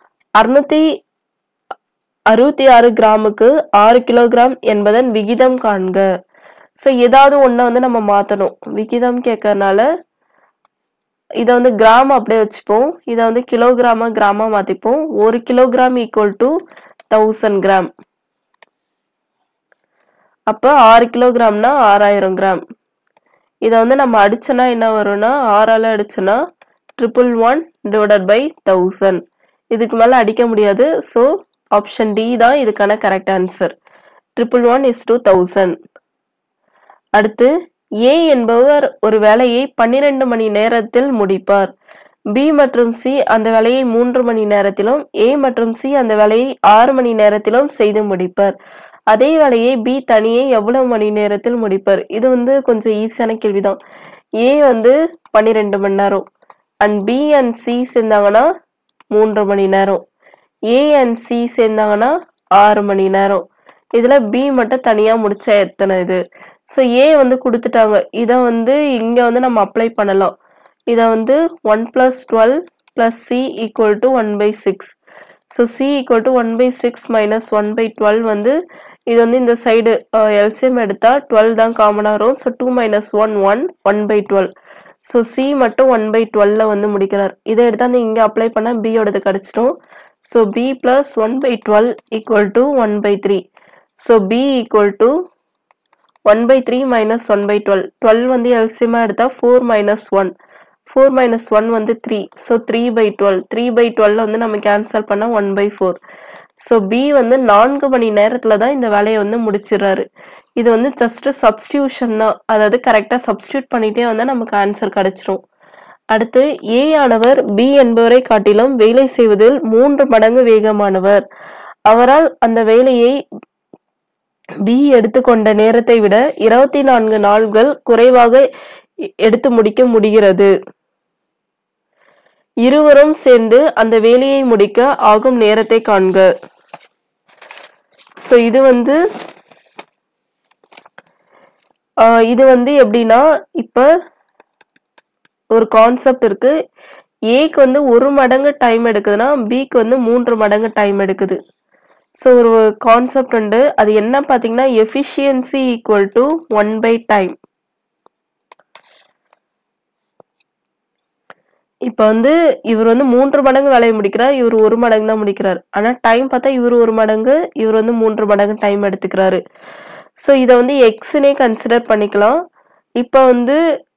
666 கிராமுக்கு 6 கிலோகிராம் என்பதன் விகிதம் காண்க. ஸோ ஏதாவது ஒன்றை வந்து நம்ம மாற்றணும். விகிதம் கேட்கறதுனால இதை வந்து கிராம் அப்படியே வச்சுப்போம். இதை வந்து கிலோகிராமா கிராமா மாற்றிப்போம். 1 கிலோகிராம் ஈக்குவல் டு 1000 கிராம். அப்போ 6 கிலோகிராம்னா 6000 கிராம். இதை வந்து நம்ம அடிச்சோன்னா என்ன வரும்னா 6ஆல் அடிச்சோன்னா 111 டிவைடட் பை 1000. இதுக்கு மேலே அடிக்க முடியாது. ஸோ ஆப்ஷன் டி தான் இதுக்கான கரெக்ட் ஆன்சர். 111 is to 1000. அடுத்து ஏ என்பவர் ஒரு வேலையை 12 மணி நேரத்தில் முடிப்பார். பி மற்றும் சி அந்த வேலையை 3 மணி நேரத்திலும் ஏ மற்றும் சி அந்த வேலையை 6 மணி நேரத்திலும் செய்து முடிப்பார். அதே வேலையை பி தனியே எவ்வளவு மணி நேரத்தில் முடிப்பார்? இது வந்து கொஞ்சம் ஈஸியான கேள்விதான். ஏ வந்து 12 மணி நேரம் அண்ட் பி அண்ட் சி சேர்ந்தாங்கன்னா 3 மணி நேரம். ஏ அண்ட் சி சேர்ந்தாங்கன்னா 6 மணி நேரம். இதுல பி மட்டும் தனியா முடிச்சா எத்தனை இது? ஸோ ஏ வந்து கொடுத்துட்டாங்க. இதை வந்து இங்க வந்து நம்ம அப்ளை பண்ணலாம். இதை வந்து 1 + 12 + c equal to 1/6. So c equal to 1/6 minus 1/12 வந்து இது வந்து இந்த சைடு எல்சிஎம் எடுத்தா 12 தான் காமனாக வரும். ஸோ 2 - 1 1 1/12. ஸோ சி மட்டும் 1/12 வந்து முடிக்கிறார். இதை எடுத்தா வந்து இங்கே அப்ளை பண்ணால் பியோடது கிடச்சிடும். So b + 1/12 equal to 1/3. So b equal to 1/3 minus 1/12. 12 வந்து LCM எடுத்தா 4 - 1. 4 - 1 வந்து 3. ஸோ 3/12. 3/12 வந்து நம்ம கேன்சல் பண்ணா 1/4. ஸோ B வந்து 4 மணி நேரத்துல தான் இந்த வேலையை வந்து முடிச்சிடறாரு. இது வந்து ஜஸ்ட் சப்ஸ்டியூஷன் தான். அதாவது கரெக்டாக சப்ஸ்டியூட் பண்ணிட்டே வந்தால் நமக்கு ஆன்சர் கிடைச்சிரும். அடுத்து ஏ ஆனவர் பி என்பவரை காட்டிலும் வேலை செய்வதில் 3 மடங்கு வேகமானவர். அவரால் அந்த வேலையை பி எடுத்துக்கொண்ட நேரத்தை விட 24 நாட்கள் குறைவாக எடுத்து முடிக்க முடிகிறது. இருவரும் சேர்ந்து அந்த வேலையை முடிக்க ஆகும் நேரத்தை காண்க. ஸோ இது வந்து எப்படின்னா, இப்ப ஒரு கான்செப்ட் இருக்கு. ஏக்கு வந்து 1 மடங்கு டைம் எடுக்குதுன்னா பிக்கு வந்து 3 மடங்கு டைம் எடுக்குது. ஸோ ஒரு கான்செப்ட் உண்டு. அது என்ன பார்த்தீங்கன்னா, எஃபிஷியன்சி ஈக்குவல் டு 1/time. இப்போ வந்து இவர் வந்து 3 மடங்கு வேலையை முடிக்கிறார், இவர் 1 மடங்கு தான் முடிக்கிறார். ஆனால் டைம் பார்த்தா இவர் 1 மடங்கு, இவர் வந்து 3 மடங்கு டைம் எடுத்துக்கிறாரு. ஸோ இதை வந்து எக்ஸ்னே கன்சிடர் பண்ணிக்கலாம். இப்போ வந்து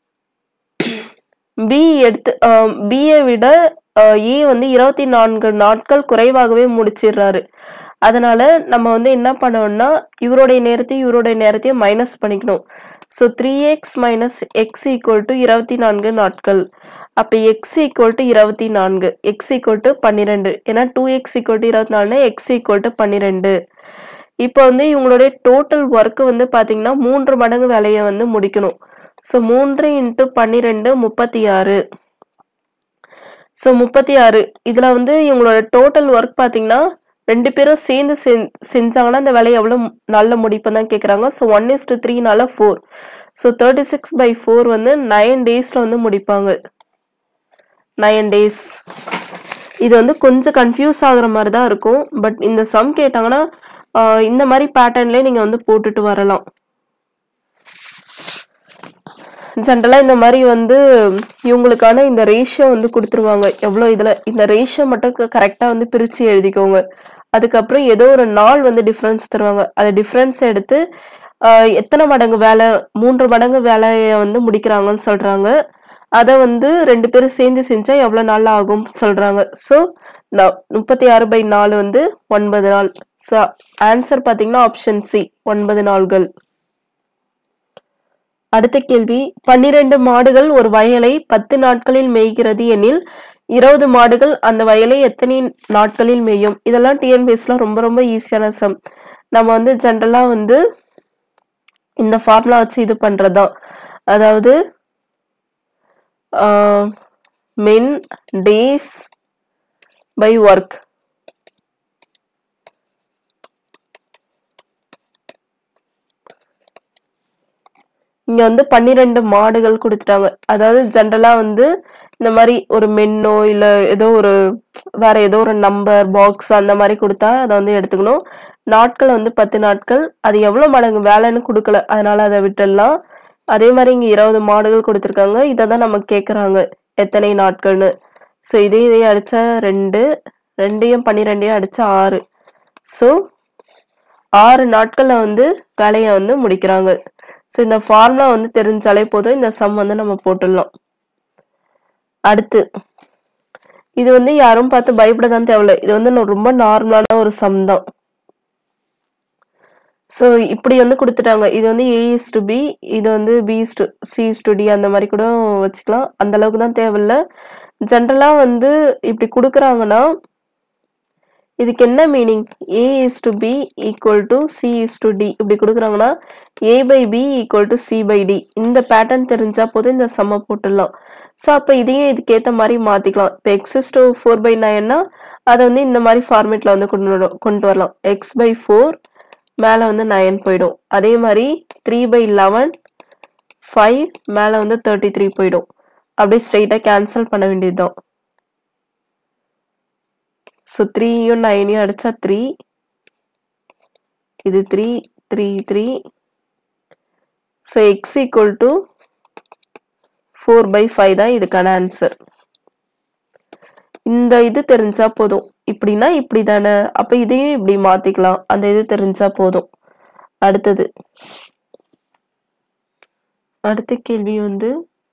பியை விட ஏ வந்து 24 நாட்கள் குறைவாகவே முடிச்சிடுறாரு. அதனால நம்ம வந்து என்ன பண்ணோம்னா, இவருடைய நேரத்தையும் மைனஸ் பண்ணிக்கணும். So 3x - x equal to 24 நாட்கள். அப்போ x equal to 24, x equal to 12. ஏன்னா 2x equal to 24, x equal to 12. இப்போ வந்து இவங்களுடைய டோட்டல் ஒர்க் வந்து பார்த்தீங்கன்னா 3 மடங்கு வேலையை வந்து முடிக்கணும். ஸோ 3 × 12 36. ஸோ 36. இதில் வந்து இவங்களோட டோட்டல் ஒர்க் பார்த்தீங்கன்னா 2 பேரும் சேர்ந்து செஞ்சாங்கன்னா இந்த வேலையை எவ்வளோ நாளில் முடிப்பேன்னு தான் கேட்குறாங்க. ஸோ 1:3 4. ஸோ 36/4 வந்து 9 டேஸில் வந்து முடிப்பாங்க. 9 days. இது வந்து கொஞ்சம் கன்ஃபியூஸ் ஆகுற மாதிரி தான் இருக்கும். பட் இந்த சம் கேட்டாங்கன்னா இந்த மாதிரி பேட்டர்ன்லேயே நீங்கள் வந்து போட்டுட்டு வரலாம். ஜென்ரலாக இந்த மாதிரி வந்து இவங்களுக்கான இந்த ரேஷியோ வந்து கொடுத்துருவாங்க. எவ்வளோ இதில் இந்த ரேஷியோ மட்டும் கரெக்டாக வந்து பிரித்து எழுதிக்கோங்க. அதுக்கப்புறம் ஏதோ ஒரு நாள் வந்து டிஃப்ரென்ஸ் தருவாங்க. அது டிஃப்ரென்ஸ் எடுத்து எத்தனை மடங்கு வேலை, 3 மடங்கு வேலையை வந்து முடிக்கிறாங்கன்னு சொல்கிறாங்க. அதை வந்து 2 பேரும் சேர்ந்து செஞ்சால் எவ்வளோ நாள் ஆகும் சொல்கிறாங்க. ஸோ 36/4 வந்து 9 நாள். ஸோ ஆன்சர் பார்த்தீங்கன்னா ஆப்ஷன் சி 9 நாள்கள். அடுத்த கேள்வி, 12 மாடுகள் ஒரு வயலை 10 நாட்களில் மேய்கிறது எனில் 20 மாடுகள் அந்த வயலை எத்தனை நாட்களில் மேயும்? இதெல்லாம் டிஎன்பிஎஸ்ல ரொம்ப ரொம்ப ஈஸியான சம். நம்ம வந்து ஜென்ரலாக வந்து இந்த ஃபார்முலா வச்சு இது பண்றதுதான். அதாவது min days by work. இங்க வந்து 12 மாடுகள் கொடுத்துட்டாங்க. அதாவது ஜெனரலா வந்து இந்த மாதிரி ஒரு மென்னோ இல்ல ஏதோ ஒரு வேற ஏதோ ஒரு நம்பர் பாக்ஸ் அந்த மாதிரி கொடுத்தா அதை வந்து எடுத்துக்கணும். நாட்கள் வந்து 10 நாட்கள். அது எவ்வளவு மடங்கு வேலைன்னு கொடுக்கல, அதனால அதை விட்டுடலாம். அதே மாதிரி இங்க 20 மாடுகள் கொடுத்துருக்காங்க. இதை தான் நம்ம கேட்குறாங்க எத்தனை நாட்கள்னு. ஸோ இதையும் அடிச்சா 2, 2யும் 12யும் அடிச்சா 6. ஸோ 6 நாட்கள்ல வந்து வேலையை வந்து முடிக்கிறாங்க. ஸோ இந்த ஃபார்முலா வந்து தெரிஞ்சாலே போதும், இந்த சம் வந்து நம்ம போட்டுடலாம். அடுத்து இது வந்து யாரும் பார்த்து பயப்பட தான் தேவையில்லை. இது வந்து ரொம்ப நார்மலான ஒரு சம் தான். ஸோ இப்படி வந்து கொடுத்துட்டாங்க. இது வந்து A:B, இது வந்து C:D அந்த மாதிரி கூட வச்சுக்கலாம். அந்த அளவுக்கு தான் தேவையில்லை. ஜென்ரலா வந்து இப்படி கொடுக்குறாங்கன்னா இதுக்கு என்ன meaning? A:B equal to C:D இப்படி கொடுக்குறாங்கன்னா A/B equal to C/D இந்த பேட்டர்ன் தெரிஞ்சா போதும் இந்த சம்ம போட்டுடலாம். ஸோ அப்போ இதையும் இதுக்கேற்ற மாதிரி மாற்றிக்கலாம். இப்போ x⁴/9னா அதை வந்து இந்த மாதிரி ஃபார்மேட்டில் வந்து கொண்டு வரலாம். x/4 மேலே வந்து 9 போயிடும். அதே மாதிரி 3/11 5 மேலே வந்து 33 போயிடும். அப்படியே ஸ்ட்ரெயிட்டாக கேன்சல் பண்ண வேண்டியதுதான். ஸோ 3யும் 9யும் அடிச்சா 3, இது 3 3 3. ஸோ x equal to 4/5 தான் இதுக்கான ஆன்சர். இந்த இது தெரிஞ்சா போதும். இப்படின்னா இப்படி தானே, அப்போ இதையும் இப்படி மாத்திக்கலாம். அந்த இது தெரிஞ்சா போதும். அடுத்த கேள்வி வந்து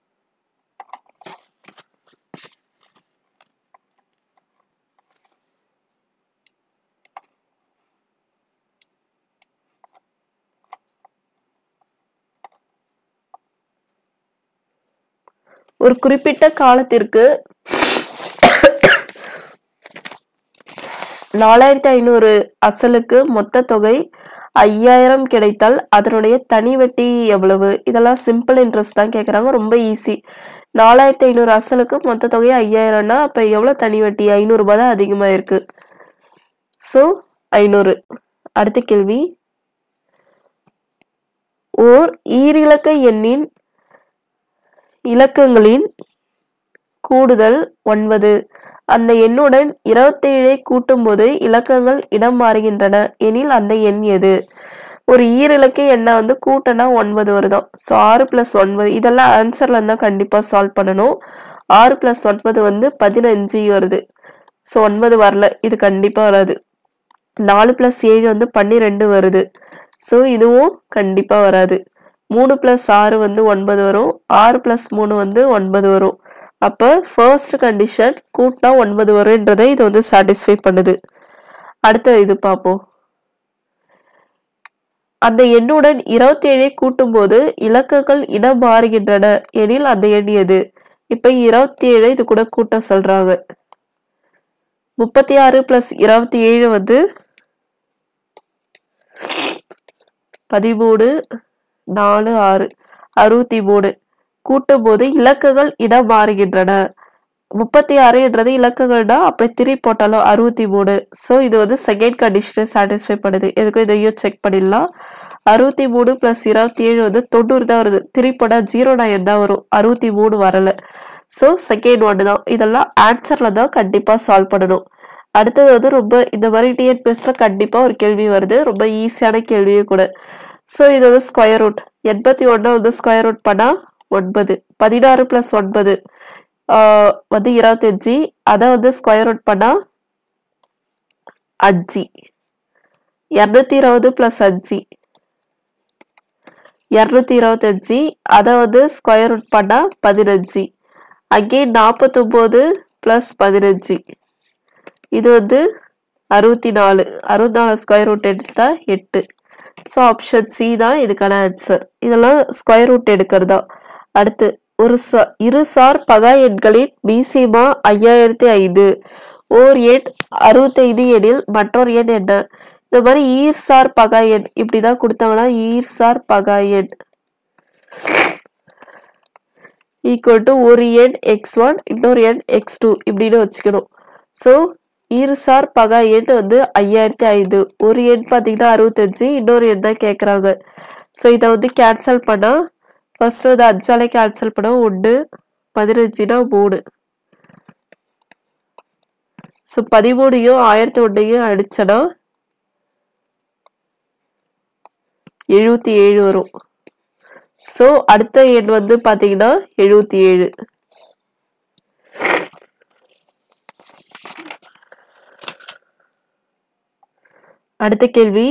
ஒரு குறிப்பிட்ட காலத்திற்கு 4500 அசலுக்கு மொத்த தொகை 5000 கிடைத்தால் அதனுடைய தனி வட்டி எவ்வளவு? இதெல்லாம் சிம்பிள் இன்ட்ரெஸ்ட் தான் கேட்குறாங்க. ரொம்ப ஈஸி. 4500 அசலுக்கு மொத்த தொகை 5000னா அப்போ எவ்வளோ தனி வட்டி? 500 ரூபாய் தான் அதிகமாக இருக்கு. ஸோ 500. அடுத்த கேள்வி, ஓர் ஈரிலக்க எண்ணின் இலக்கங்களின் கூடுதல் 9. அந்த எண்ணுடன் 27 கூட்டும் போது இலக்கங்கள் இடம் மாறுகின்றன எனில் அந்த எண் எது? ஒரு ஈரிலக்க எண்ணை வந்து கூட்டனா 9 வருதான். ஸோ 6 + 9 இதெல்லாம் ஆன்சர்ல இருந்தா கண்டிப்பா சால்வ் பண்ணணும். 6 + 9 வந்து 15 வருது. ஸோ 9 வரல, இது கண்டிப்பா வராது. 4 + 7 வந்து 12 வருது. ஸோ இதுவும் கண்டிப்பா வராது. 3 + 6 வந்து 9 வரும். 6 + 3 வந்து 9 வரும். அப்போ ஃபர்ஸ்ட் கண்டிஷன் கூட்டினா 9 வரும்ன்றதை இது வந்து சாட்டிஸ்ஃபை பண்ணுது. அடுத்த இது பார்ப்போம். அந்த எண்ணுடன் 27 கூட்டும் போது இலக்கங்கள் இடம் மாறுகின்றன எனில் அந்த எண் எது? இப்ப 27 இது கூட கூட்ட சொல்றாங்க. 36 + 27 வந்து 13 4 6 63. கூட்டும் போது இலக்கங்கள் இடம் மாறுகின்றன. 36ன்றது இலக்கங்கள்னா அப்படியே திரி போட்டாலும் 63. ஸோ இது வந்து செகண்ட் கண்டிஷனை சாட்டிஸ்ஃபை பண்ணுது. எதுக்கும் இதையும் செக் பண்ணிடலாம். 63 + 27 வந்து 90 தான் வருது. திரி போட்டால் 09 தான் வரும். 63 வரல. ஸோ செகண்ட் ஒன்று தான். இதெல்லாம் ஆன்சர்ல தான் கண்டிப்பா சால்வ் பண்ணணும். அடுத்தது வந்து ரொம்ப இந்த மாதிரி டிஎன்பிஎஸ்ல கண்டிப்பா ஒரு கேள்வி வருது. ரொம்ப ஈஸியான கேள்வியும் கூட. ஸோ இது வந்து ஸ்கொயர் ரூட் 81 வந்து ஸ்கொயர் ரூட் பண்ணா 9. 16 + 9 வந்து 25. அதை வந்து ஸ்கொயர் ரூட் பண்ணா 5. 220 + 5 225. அதை வந்து ஸ்கொயர் ரூட் பண்ணா 15. அங்கே 49 + 15 இது வந்து 64. 64 ஸ்கொயர் ரூட் எடுத்தா 8. ஸோ ஆப்ஷன் சி தான் இதுக்கான ஆன்சர். இதெல்லாம் ஸ்கொயர் ரூட் எடுக்கிறதா. அடுத்து இருசார் பகா எண்களின் பிசிமா 5005. ஓர் எண் 65 எனில் மற்றொரு எண் என்ன? இந்த மாதிரி ஈர்சார் பகா எண் இப்படிதான் கொடுத்தாங்கன்னா ஈர்சார் பகா எண் ஈக்குவல் டு ஒரு எண் x1 இன்னொரு எண் x2 இப்படின்னு வச்சுக்கணும். ஸோ ஈர்சார் பகா எண் வந்து 5005. ஒரு எண் பார்த்தீங்கன்னா 65, இன்னொரு எண் தான் கேட்குறாங்க. ஸோ இதை வந்து கேன்சல் பண்ணால் ஃபர்ஸ்ட் வந்து 5ஆலே கேன்சல் பண்ணால் 1, 15னா 3. ஸோ 13யும் 1001யும் அடிச்சனா 77 வரும். ஸோ அடுத்த எண் வந்து பார்த்தீங்கன்னா 77. அடுத்த கேள்வி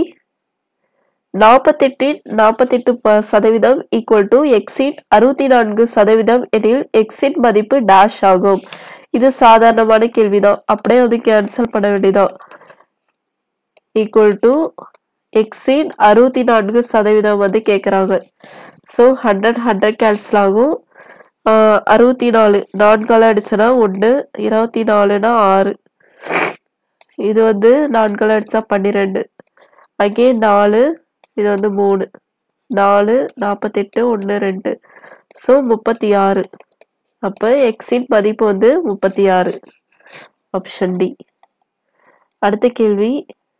48% ஈக்குவல் டு எக்ஸின் 64% எனில் எக்ஸின் மதிப்பு டேஷ் ஆகும். இது சாதாரணமான கேள்விதான், அப்படியே வந்து கேன்சல் பண்ண வேண்டியதான். ஈக்குவல் டு எக்ஸின் 64% வந்து கேட்குறாங்க. ஸோ 100 கேன்சல் ஆகும். 64 4ஆல் அடிச்சனா 1, 24னா 6. இது வந்து 4ஆல் அடிச்சா 12. அகெயின் 4, இது வந்து 3, 4, 48, 1, 2. ஸோ 36. அப்போ எக்ஸின் மதிப்பு வந்து 36. Option D. அடுத்த கேள்வி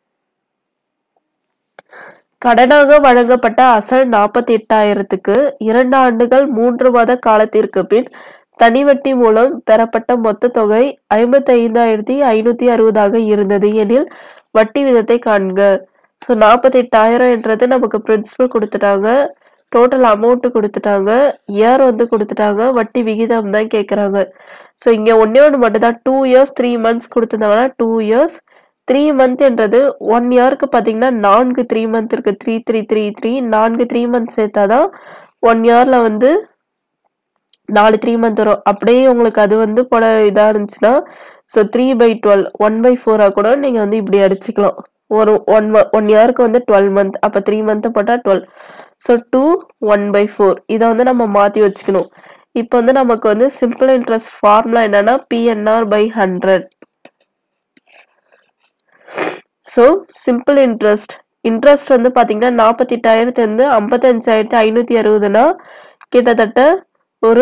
கடனாக வழங்கப்பட்ட அசல் 48,000க்கு 2 ஆண்டுகள் 3 மாத காலத்திற்கு பின் தனி வட்டி மூலம் பெறப்பட்ட மொத்த தொகை 55,560 இருந்தது எனில் வட்டி விதத்தை காண்க. ஸோ 48,000 என்றது நமக்கு பிரின்சிபல் கொடுத்துட்டாங்க, டோட்டல் அமௌண்ட் கொடுத்துட்டாங்க, இயர் வந்து கொடுத்துட்டாங்க, வட்டி விகிதம் தான் கேட்குறாங்க. ஸோ இங்கே ஒன்றே ஒன்று மட்டும் தான் 2 years 3 months கொடுத்துருந்தாங்கன்னா 2 years 3 month என்றது 1 yearக்கு பார்த்தீங்கன்னா 4 3 month இருக்கு. 3 3 3 3 4 3 months சேர்த்தாதான் 1 yearல வந்து 4 3 month வரும். அப்படியே உங்களுக்கு அது வந்து போட இதாக இருந்துச்சுன்னா ஸோ 3/12 1/4 கூட நீங்கள் வந்து இப்படி அடிச்சுக்கலாம். ஒரு 1 yearக்கு வந்து 12 month, அப்போ 3 month போட்டால் 12. ஸோ 2 1/4 இதை வந்து நம்ம மாற்றி வச்சுக்கணும். இப்போ வந்து நமக்கு வந்து சிம்பிள் இன்ட்ரெஸ்ட் ஃபார்முலா என்னன்னா PNR/100. ஸோ சிம்பிள் இன்ட்ரெஸ்ட் வந்து பார்த்தீங்கன்னா 48,000 55,560னா கிட்டத்தட்ட ஒரு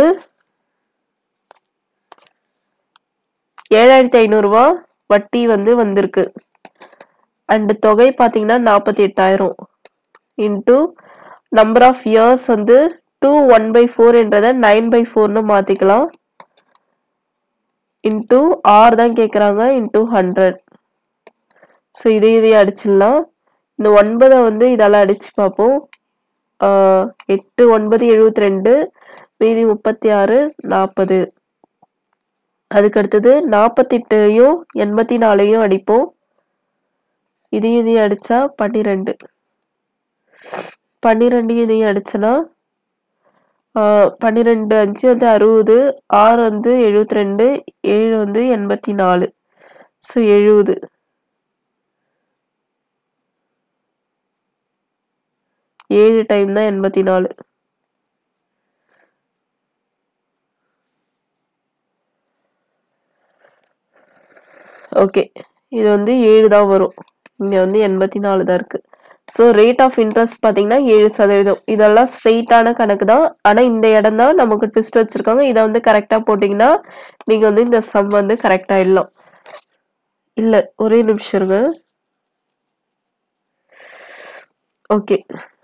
7,500 வட்டி வந்து வந்திருக்கு. அண்ட் தொகை பார்த்தீங்கன்னா 48,000 இன்டூ நம்பர் ஆஃப் இயர்ஸ் வந்து 2 1/4 என்றதை 9/4ன்னு மாற்றிக்கலாம். இன்டூ ஆர் தான் கேட்குறாங்க, இன்டூ 100. ஸோ இதை அடிச்சிடலாம். இந்த 9 வந்து இதெல்லாம் அடித்து பார்ப்போம். 8 9 72, மீதி 36 40. அதுக்கடுத்தது 48யும் 84யும் அடிப்போம். இதையும் அடித்தா 12. 12யும் இதையும் அடிச்சனா 12 5 வந்து 60, 6 வந்து 72, 7 வந்து 84. ஸோ 70. 7 டைம் தான் 84. ஓகே, இது வந்து 7 தான் வரும். இங்கே வந்து 84 தான் இருக்குது. ஸோ ரேட் ஆஃப் இன்ட்ரெஸ்ட் பார்த்தீங்கன்னா 7%. இதெல்லாம் ஸ்ட்ரெயிட்டான கணக்கு தான், ஆனால் இந்த இடம் தான் நமக்கு ட்விஸ்ட் வச்சுருக்காங்க. இதை வந்து கரெக்டாக போட்டிங்கன்னா நீங்கள் வந்து இந்த சம் வந்து கரெக்டாக இல்லம். இல்லை, ஒரே நிமிஷம் இருங்க. ஓகே,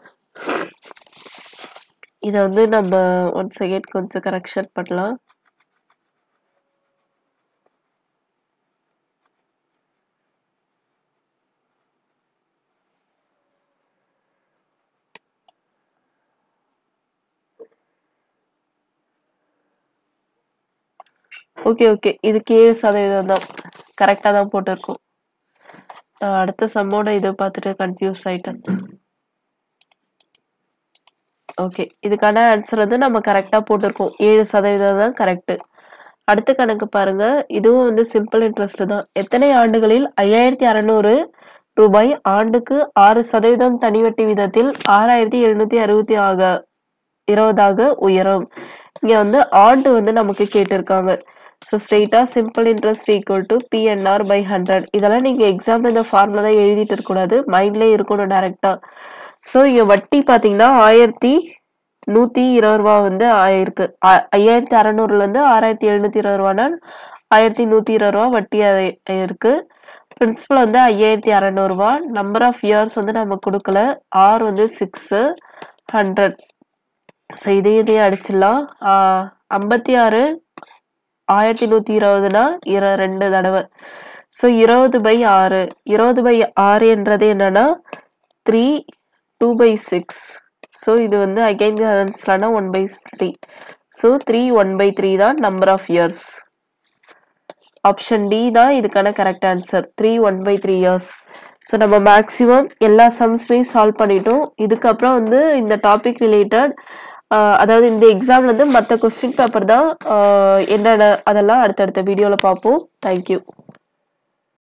இதை வந்து நம்ம 1 செகண்ட் கொஞ்சம் கரெக்ஷன் பண்ணலாம். ஓகே, இதுக்கு 7% தான், கரெக்டாக தான் போட்டிருக்கோம். அடுத்த சம்மோட இதை பார்த்துட்டு கன்ஃபியூஸ் ஆயிட்டேன். ஓகே, இதுக்கான ஆன்சர் வந்து நம்ம கரெக்டாக போட்டிருக்கோம். 7% தான் கரெக்டு. அடுத்த கணக்கு பாருங்க. இதுவும் வந்து சிம்பிள் இன்ட்ரெஸ்ட் தான். எத்தனை ஆண்டுகளில் 5,600 ரூபாய் ஆண்டுக்கு 6% தனி வட்டி விதத்தில் 6,720 உயரும்? இங்க வந்து ஆண்டு வந்து நமக்கு கேட்டிருக்காங்க. ஸோ ஸ்ட்ரெயிட்டாக simple interest equal to PNR by 100. இதெல்லாம் நீங்கள் எக்ஸாமில் இந்த ஃபார்முலா தான் எழுதிட்டு இருக்கக்கூடாது, மைண்ட்லேயே இருக்கணும் டேரெக்டாக. ஸோ இங்கே வட்டி பார்த்தீங்கன்னா 1120 ரூபா வந்து ஆயிருக்கு. 5600லேருந்து 6720 ரூபானா 1120 ரூபா வட்டி இருக்கு. பிரின்சிபல் வந்து 5600 ரூபா. நம்பர் ஆஃப் இயர்ஸ் வந்து நம்ம கொடுக்கல. ஆர் வந்து 6 100. ஸோ இதையே அடிச்சிடலாம். 56 1120னா 2 தடவை. ஸோ 20/6. 20/6 என்றது என்னன்னா 3 2/6. ஸோ இது வந்து அகைன் ஆன்சர்னா 1/3. ஸோ 3 1/3 தான் number of years. Option D தான் இதுக்கான கரெக்ட் ஆன்சர். 3 1/3 இயர்ஸ். ஸோ நம்ம மேக்ஸிமம் எல்லா சம்ஸுமே சால்வ் பண்ணிட்டோம். இதுக்கப்புறம் வந்து இந்த டாபிக் ரிலேட்டட், அதாவது இந்த எக்ஸாம்ல வந்து மற்ற கொஸ்டின் பேப்பர் தான் என்னென்ன அதெல்லாம் அடுத்தடுத்த வீடியோவில் பார்ப்போம். தேங்க்யூ.